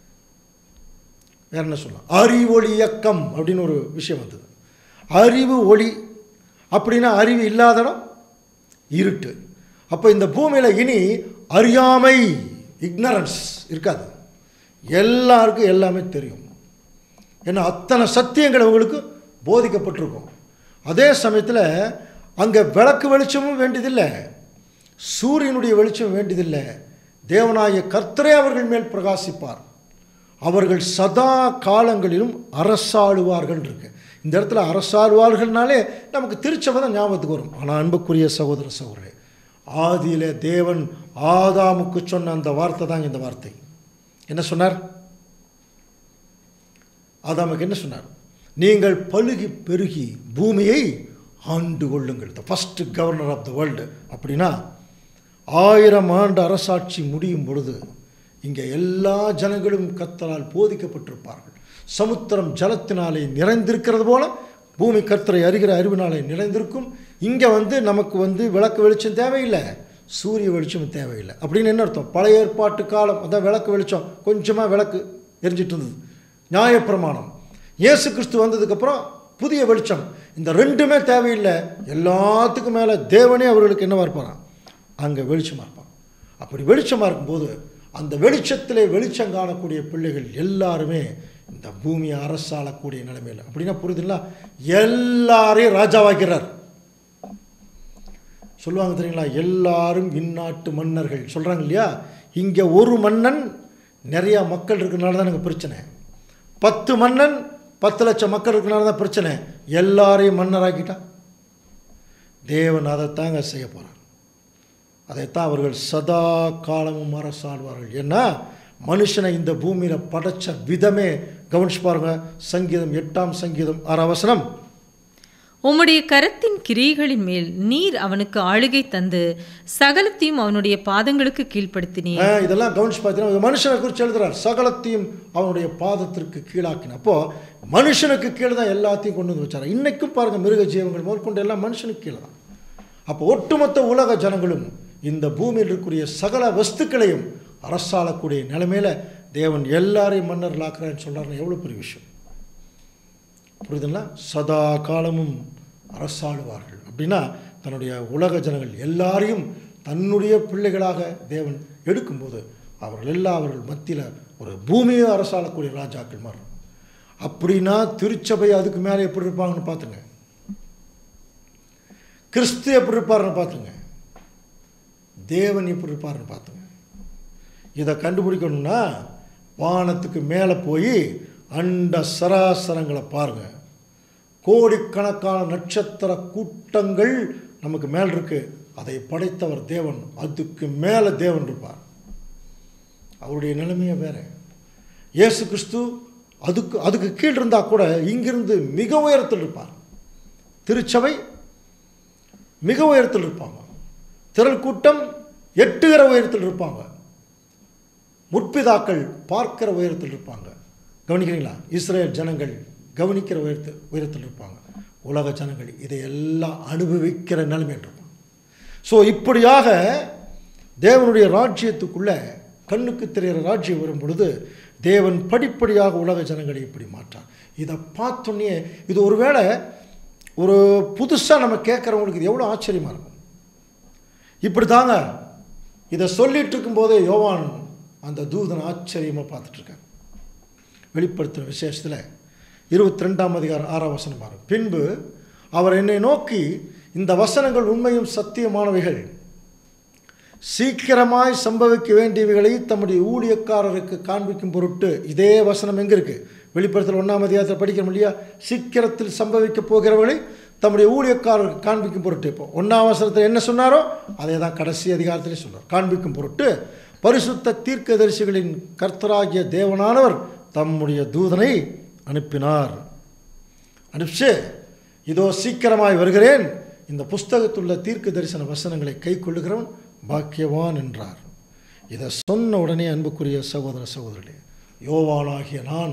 வேற என்ன சொல்லலாம்? அறிவொளி இயக்கம் அப்படின்னு ஒரு விஷயம் வந்தது. அறிவு ஒளி அப்படின்னா அறிவு இல்லாத இடம் இருட்டு. அப்போ இந்த பூமியில் இனி அறியாமை, இக்னரன்ஸ் இருக்காது. எல்லாருக்கும் எல்லாமே தெரியும். ஏன்னா அத்தனை சத்தியங்கள் அவங்களுக்கு போதிக்கப்பட்டிருக்கும். அதே சமயத்தில் அங்கே விளக்கு வெளிச்சமும் வேண்டியதில்லை, சூரியனுடைய வெளிச்சம் வேண்டியதில்லை. தேவனாகிய கர்த்தரே அவர்கள் மேல் பிரகாசிப்பார், அவர்கள் சதா காலங்களிலும் அரசாளுவார்கள் இருக்கு. இந்த இடத்துல அரசாளுவார்கள்னாலே நமக்கு திருச்சபை தான் ஞாபகத்துக்கு வரும். ஆனால் அன்புக்குரிய சகோதர சகோதரே, ஆதியிலே தேவன் ஆதாமுக்கு சொன்ன அந்த வார்த்தை தாங்க இந்த வார்த்தை. என்ன சொன்னார்? ஆதாமுக்கு என்ன சொன்னார்? நீங்கள் பலுகி பெருகி பூமியை ஆண்டு கொள்ளுங்கள். The first governor of the world. அப்படின்னா ஆயிரம் ஆண்டு அரசாட்சி முடியும் பொழுது இங்கே எல்லா ஜனங்களும் கர்த்தரால் போதிக்கப்பட்டிருப்பார்கள். சமுத்திரம் ஜலத்தினாலே நிறைந்திருக்கிறது போல பூமி கர்த்தரை அறிகிற அறிவினாலே நிறைந்திருக்கும். இங்கே வந்து நமக்கு வந்து விளக்கு வெளிச்சம் தேவையில்லை, சூரிய வெளிச்சம் தேவையில்லை. அப்படின்னு என்ன அர்த்தம்? பழைய ஏற்பாட்டு காலம் அதான் விளக்கு வெளிச்சம், கொஞ்சமாக விளக்கு எரிஞ்சிட்டு இருந்தது, நியாயப்பிரமாணம். இயேசு கிறிஸ்து வந்ததுக்கப்புறம் புதிய வெளிச்சம். இந்த ரெண்டுமே தேவையில்லை. எல்லாத்துக்கும் மேலே தேவனே அவர்களுக்கு என்னவாக இருப்பாராம்? அங்கே வெளிச்சமாக இருப்பான். அப்படி வெளிச்சமாக இருக்கும்போது அந்த வெளிச்சத்திலே வெளிச்சம் காணக்கூடிய பிள்ளைகள் எல்லாருமே இந்த பூமியை அரசாளக்கூடிய நிலைமையில். அப்படின்னா புரியுதுங்களா? எல்லாரையும் ராஜாவாக்கிறார். சொல்லுவாங்க தெரியுங்களா, எல்லாரும் இந்நாட்டு மன்னர்கள் சொல்கிறாங்க இல்லையா? இங்கே ஒரு மன்னன் நிறையா மக்கள் இருக்கிறனால தான் எனக்கு பிரச்சனை. பத்து மன்னன் பத்து லட்சம் மக்கள் இருக்கிறனால தான் பிரச்சனை. எல்லாரையும் மன்னராக்கிட்டா தேவன் அதைத்தாங்க செய்ய போகிறார். அதைத்தான் அவர்கள் சதா காலமும் அரசாழ்வார்கள். ஏன்னா மனுஷனை இந்த பூமியில் படைச்ச விதமே கவனிச்சு பாருங்க. சங்கீதம் எட்டாம் சங்கீதம் ஆறாம் வசனம், உம்முடைய கரத்தின் கிரியைகளின் மேல் நீர் அவனுக்கு ஆளுகை தந்து சகலத்தையும் அவனுடைய பாதங்களுக்கு கீழ்ப்படுத்தினீர். இதெல்லாம் கவனிச்சு பார்த்தீங்கன்னா மனுஷனை குறித்து எழுதுறார். சகலத்தையும் அவனுடைய பாதத்திற்கு கீழாக்கின. அப்போ மனுஷனுக்கு கீழே தான் எல்லாத்தையும் கொண்டு வந்து வச்சார். இன்னைக்கும் பாருங்க, மிருக ஜீவங்கள் முதற்கொண்டு எல்லாம் மனுஷனுக்கு கீழே தான். அப்போ ஒட்டுமொத்த உலக ஜனங்களும் இந்த பூமியில் இருக்கக்கூடிய சகல வஸ்துக்களையும் அரசாளக்கூடிய நிலைமையில தேவன் எல்லாரையும் மன்னர்களாக்குறான்னு சொல்றாருன்னு எவ்வளோ பெரிய விஷயம் புரியுதுங்களா? சதா காலமும் அரசாளுவார்கள் அப்படின்னா தன்னுடைய உலக ஜனங்கள் எல்லாரையும் தன்னுடைய பிள்ளைகளாக தேவன் எடுக்கும்போது அவர்கள் எல்லாம் அவர்கள் மத்தியில் ஒரு பூமியை அரசாளக்கூடிய ராஜாக்கள் மாறும். அப்படின்னா திருச்சபை அதுக்கு மேலே எப்படி இருப்பாங்கன்னு பார்த்துங்க. கிறிஸ்து எப்படி இருப்பாருன்னு பார்த்துங்க. தேவன் எப்படி இருப்பாருன்னு பார்த்துங்க. இதை கண்டுபிடிக்கணும்னா வானத்துக்கு மேலே போய் அண்ட சராசரங்களை பாருங்க. கோடிக்கணக்கான நட்சத்திர கூட்டங்கள் நமக்கு மேல் இருக்கு. அதை படைத்தவர் தேவன். அதுக்கு மேலே தேவன் இருப்பார். அவருடைய நிலைமையை வேற. இயேசு கிறிஸ்து அதுக்கு அதுக்கு கீழ் இருந்தால் கூட இங்கிருந்து மிக உயரத்தில் இருப்பார். திருச்சபை மிக உயரத்தில் இருப்பாங்க. திரள் கூட்டம் எட்டுகிற உயரத்தில் இருப்பாங்க. முற்பிதாக்கள் பார்க்கிற உயரத்தில் இருப்பாங்க. கவனிக்கிறீங்களா? இஸ்ரேல் ஜனங்கள் கவனிக்கிற உயரத்து உயரத்தில் இருப்பாங்க. உலக ஜனங்கள் இதையெல்லாம் அனுபவிக்கிற நிலைமை இருப்பாங்க. ஸோ இப்படியாக தேவனுடைய ராஜ்யத்துக்குள்ள கண்ணுக்கு தெரிகிற ராஜ்யம் வரும் பொழுது தேவன் படிப்படியாக உலக ஜனங்களை இப்படி மாற்றார். இதை பார்த்தோன்னே இது ஒருவேளை ஒரு புதுசாக நம்ம கேட்குறவங்களுக்கு இது எவ்வளோ ஆச்சரியமாக இருக்கும். இப்படி தாங்க இதை சொல்லிட்டு இருக்கும்போதே யோவான் அந்த தூதன் ஆச்சரியமாக பார்த்துட்ருக்காங்க. வெளிப்படுத்துகிற விசேஷத்தில் இருபத்தி ரெண்டாம் அதிகாரம் ஆறாம் வசனம் பாருங்க. பின்பு அவர் என்னை நோக்கி, இந்த வசனங்கள் உண்மையும் சத்தியமானவைகள், சீக்கிரமாய் சம்பவிக்க வேண்டியவைகளை தம்முடைய ஊழியக்காரருக்கு காண்பிக்கும் பொருட்டு. இதே வசனம் எங்கே இருக்குது? வெளிப்படுத்தல் ஒன்றாம் அதிகாரத்தில் படிக்கிறோம் இல்லையா? சீக்கிரத்தில் சம்பவிக்க போகிறவர்களை தம்முடைய ஊழியக்காரருக்கு காண்பிக்கும் பொருட்டு. இப்போ ஒன்றாம் வசனத்தில் என்ன சொன்னாரோ அதே தான் கடைசி அதிகாரத்திலே சொன்னார். காண்பிக்கும் பொருட்டு பரிசுத்த தீர்க்கதரிசிகளின் கர்த்தராகிய தேவனானவர் தம்முடைய தூதனை அனுப்பினார். அனுப்பிச்சு, இதோ சீக்கிரமாய் வருகிறேன், இந்த புஸ்தகத்துள்ள தீர்க்க தரிசன வசனங்களை கை கொள்ளுகிறவன் பாக்கியவான் என்றார். இதை சொன்ன உடனே அன்புக்குரிய சகோதர சகோதரர்களே, யோவானாகிய நான்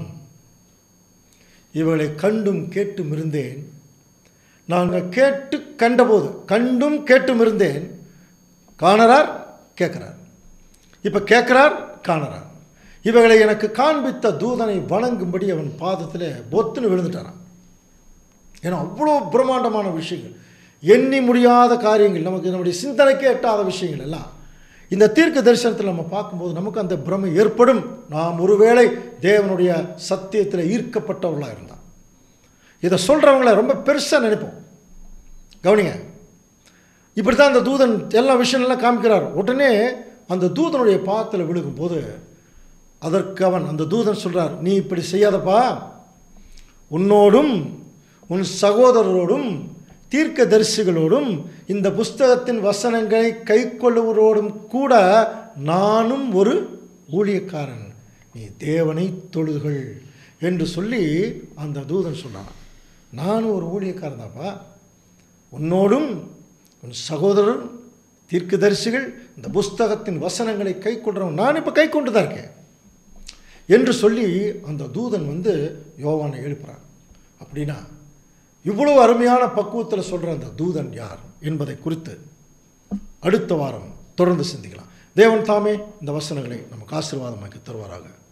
இவளை கண்டும் கேட்டும் இருந்தேன். நாங்கள் கேட்டு கண்டபோது கண்டும் கேட்டும் இருந்தேன். காணறார், கேட்கிறார். இப்போ கேட்கிறார், காணறார். இவைகளை எனக்கு காண்பித்த தூதனை வணங்கும்படி அவன் பாதத்தில் பொத்துன்னு விழுந்துட்டாரான். ஏன்னா அவ்வளோ பிரம்மாண்டமான விஷயங்கள், எண்ணி முடியாத காரியங்கள், நமக்கு நம்முடைய சிந்தனைக்கே எட்டாத விஷயங்கள் எல்லாம் இந்த தீர்க்க தரிசனத்தில் நம்ம பார்க்கும்போது நமக்கு அந்த பிரமை ஏற்படும். நாம் ஒருவேளை தேவனுடைய சத்தியத்தில் ஈர்க்கப்பட்டவர்களாக இருந்தால் இதை சொல்கிறவங்கள ரொம்ப பெருசாக நினைப்போம். கவனிங்க, இப்படி தான் அந்த தூதன் எல்லா விஷயங்கள்லாம் காமிக்கிறார். உடனே அந்த தூதனுடைய பாதத்தில் விழுகும்போது அதற்கு அவன் அந்த தூதன் சொல்கிறார், நீ இப்படி செய்யாதப்பா, உன்னோடும் உன் சகோதரரோடும் தீர்க்க தரிசிகளோடும் இந்த புஸ்தகத்தின் வசனங்களை கை கொள்ளுவரோடும் கூட நானும் ஒரு ஊழியக்காரன், நீ தேவனை தொழுதுகள் என்று சொல்லி அந்த தூதன் சொன்னான். நானும் ஒரு ஊழியக்காரன் தான்ப்பா, உன்னோடும் உன் சகோதரரும் தீர்க்க தரிசிகள் இந்த புஸ்தகத்தின் வசனங்களை கை கொள்றவன், நான் இப்போ கை கொண்டு தான் இருக்கேன் என்று சொல்லி அந்த தூதன் வந்து யோவானை எழுப்புறான். அப்படின்னா இவ்வளவு அருமையான பக்குவத்தில் சொல்கிற அந்த தூதன் யார் என்பதை குறித்து அடுத்த வாரம் தொடர்ந்து சிந்திக்கலாம். தேவன் தாமே இந்த வசனங்களை நமக்கு ஆசீர்வாதமாக்கி தருவாராக.